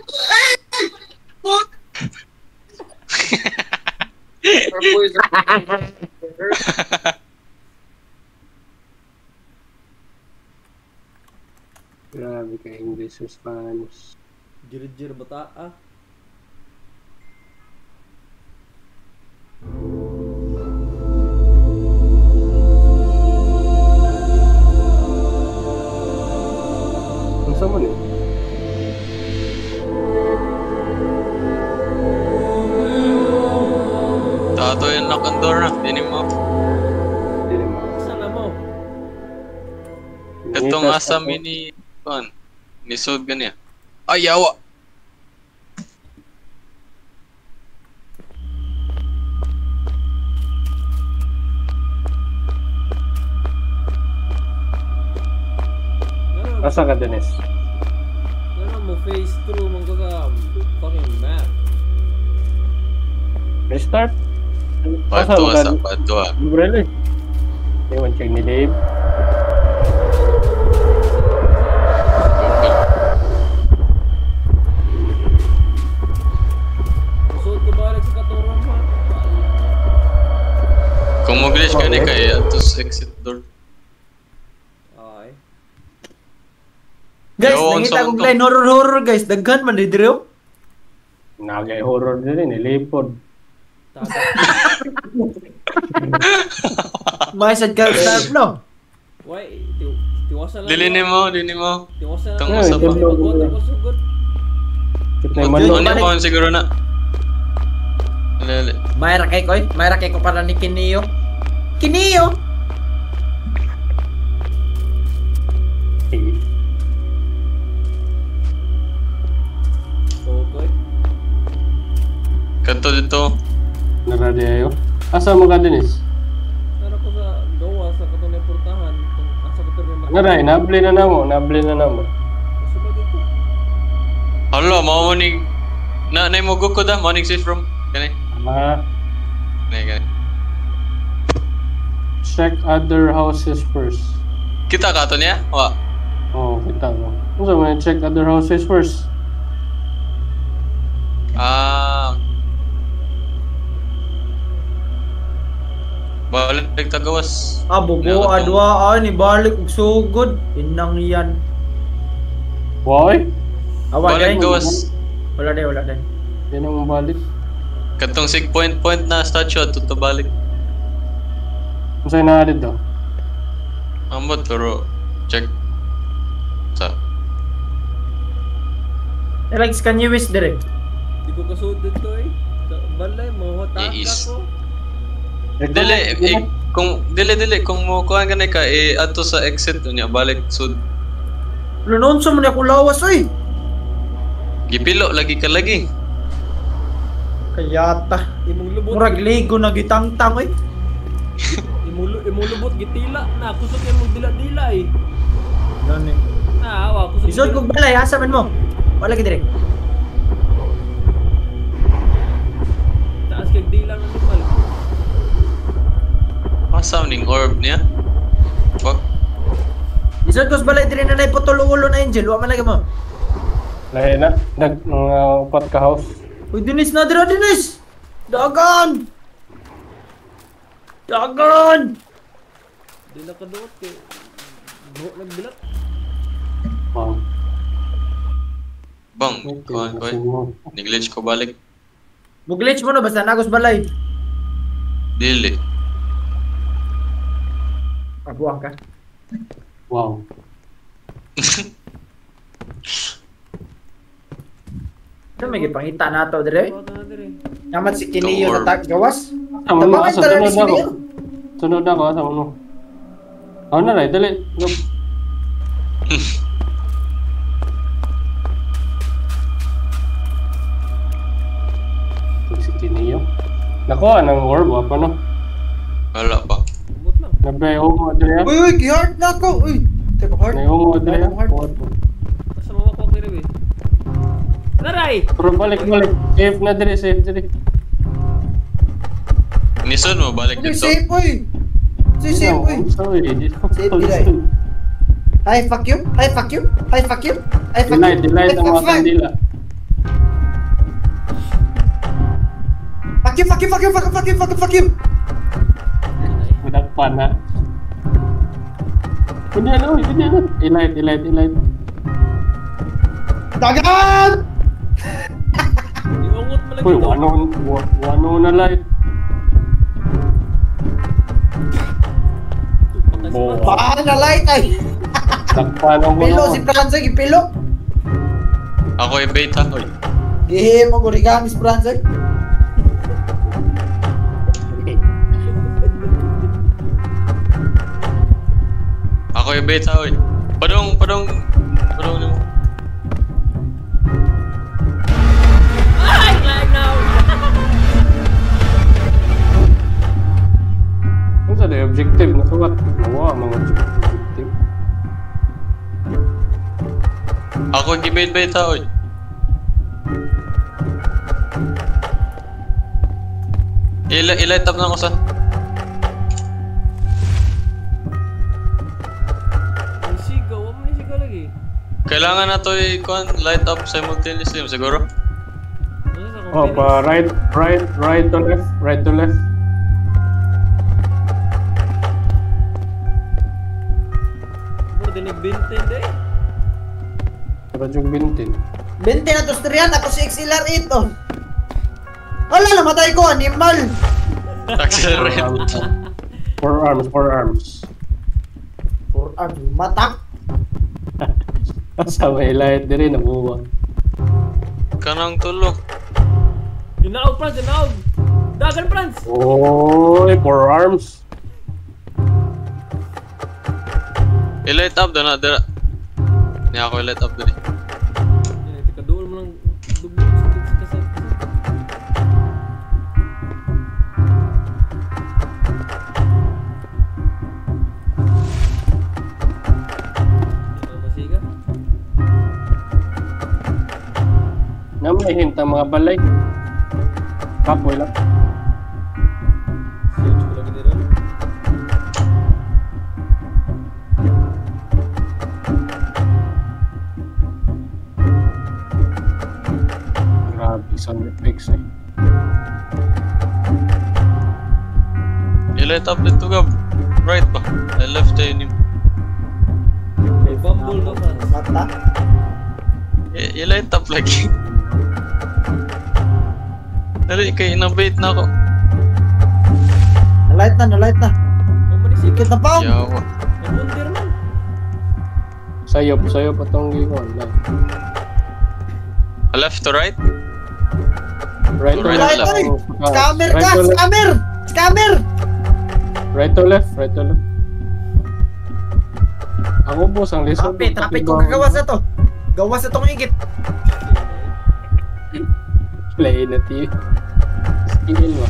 Put! Our boys are Grabe ka English or Spanish. Jir-jir bata, ah. Unsa man ni? Tato yung knock on door na. Dini mo. Dili mo. Sana mo. Katong asa mini. Kuan. Nisod gani. Ay, yawa. Asa ka Dennis? Ano mo face through mong sa fucking map. Restart? Pato sa pato. Libre eh. Ewan check ni Dave. Suot ko balik sa katuran mo. Kung mo-glitch ka ni kay atos exit door. Ay. Guys, Yo, nakita unsa ko man to? blind horror guys. Daghan man di diri. Nagay horror din eh, lipod. Tata. May sad ka start no. Why? Tiwasan lang. Dili mo. Tiwasan Tang lang. usa pa. Mag-water ko sugod. Kit na manok. Ano pa siguro na. Lele. May rakay ko para ni Kinio. Kinio. Okay. Kanto dito. Naradi ayo. Asa mo ka Dennis? Nara ko sa gawa sa katong portahan. Kung asa ko pero may Naray, nabli na namo. Asa ba dito? Hala, mao ni na mo gukod ah, morning safe from. Kani. Gani. Check other houses first. Kita ka to niya? Wa. Oh, kita mo. Unsa man check other houses first? Balik tagawas. Bugo adwa ni balik og sugod. Inang yan. Why? Awa Balik dai. gawas. Wala dai. Yan ang balik. Katong sig point na statue to balik. Unsa na dito? Ambot pero check. Sa. Alex can you wish dire? Di ko kasuod dito eh. Balay mo hotak Iis. ako. Dili kung mo kuan ganay ka ato sa exit niya balik sud. Lunon sa man ako lawas oy. Gipilo lagi ka lagi. Kayata. Imong lubot. Murag ligo na gitangtang oy. Imong lubot gitila na kusog imong dila-dila eh. Gani. Awa kusog. Isod kog balay asa man mo? Wala gid dire. di lang ang normal. Asa ning orb niya? Fuck. Isod ko sa balay din na naiputol ulo na Angel. Wa man lagi mo. Lahi na. Upat ka house. Uy, Dennis na dira, Dennis! Dagan! Dagan! Di na kaduot kay buhok nagbilat. Wow. Bang, kuhan ko eh. Nag-glitch ko balik. Muglitch mo no, basta nagos balay. Dili. Abuang ka. Wow. Ano may gipangita na to, dire? Buhat na dire. Yaman si Kiniyo Door. na gawas. Sama mo Tabangan sa talaga sunod si ako. Kiniyo. Sunod ako, sama mo. Ako na rin, dali. Go. Si Kiniyo. Nakuha ng orb, apa no? Wala pa. Umot lang. Nabayo mo, Adria. Uy, gi-heart na ako. Uy, type of heart. Nabayo mo, Adria. Heart. Basta mawak dire be. Taray! Pero balik. Safe na diri, safe diri. Nison mo, balik Uy, dito. safe, uy. Safe, uy. Sorry, Safe, Dilay. Hi, fuck you. Hi, fuck you. Hi, fuck you. Hi, fuck you. Delay Hi, ang mga fuck you. kandila. Fuck you. Madagpan ha. Ganyan o, ganyan. Ilight. Dagan! Iungot mo lang Uy, ito. wano na light. Bo. Paano na light ay? Dagpan ang Pilo, wano. si Franzag, ipilo. Ako yung beta. Oy. Gihe mo origami si Franzag. Ako yung beta, oy. Padong ni mo. Ay! Lag now! Ano sa the objective na suwat? Nawa, mga objective. Ako yung beta, oy. Ilight up na ako sa. Ang sigaw. Huwag mo na sigaw lagi. Kailangan na to light up simultaneously, siguro? Ano sa Oh, pa right to left. Bro, dinig bintin de. Dapat yung bintin. 20 na to striyan, ako si XLR8 oh. Wala, namatay ko, animal. Accelerate. Four arms. For matak. Sa may light diri nabuwa. Kanang tulog. Ginaog, Franz, ginaog. Dagan, Franz. Oy, four arms. I-light up na dira. Ni ako i-light up diri. Tika, doon mo lang dugmo sa kasal. Masiga? Na may hinta mga balay. Kapoy lang. Search ko lagi dito. Grabe, sound effects eh. I-light up dito gab. Right ba? I left tayo ni. May bumble na, Franz. Mata. I-light up lagi. Dali, kay inabait na ako. Nalight na. Huwag mo na sigaw. Kita pa. Yawa. Nabundir man. Sayo pa tong gingon. Left to right? Right to Right left. to left. Scammer Right ka, to left. scammer. Right to left. Ako boss ang lisod. Trapit ko kagawas na to. Gawas na tong igit. Play na TV. Skill mo.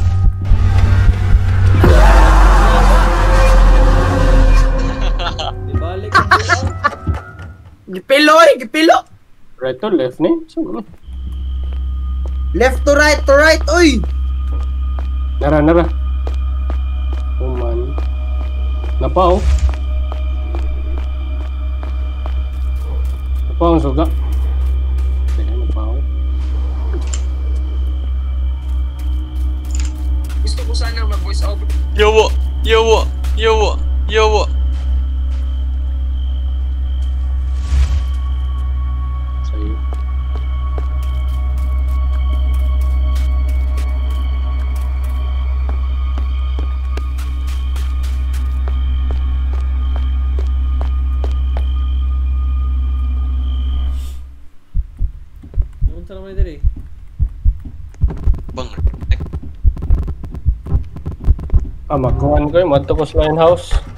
Di balik ang buo. Gipilo. Right to left ni. So, Left to right, oy. Nara. Kuman. Napaw. Napaw ang suga. Napaw. Gusto ko sana mag-voice over. Yawa! Sa'yo. Unsa naman diri? Bang. Makuhan ko yung matukos linehouse.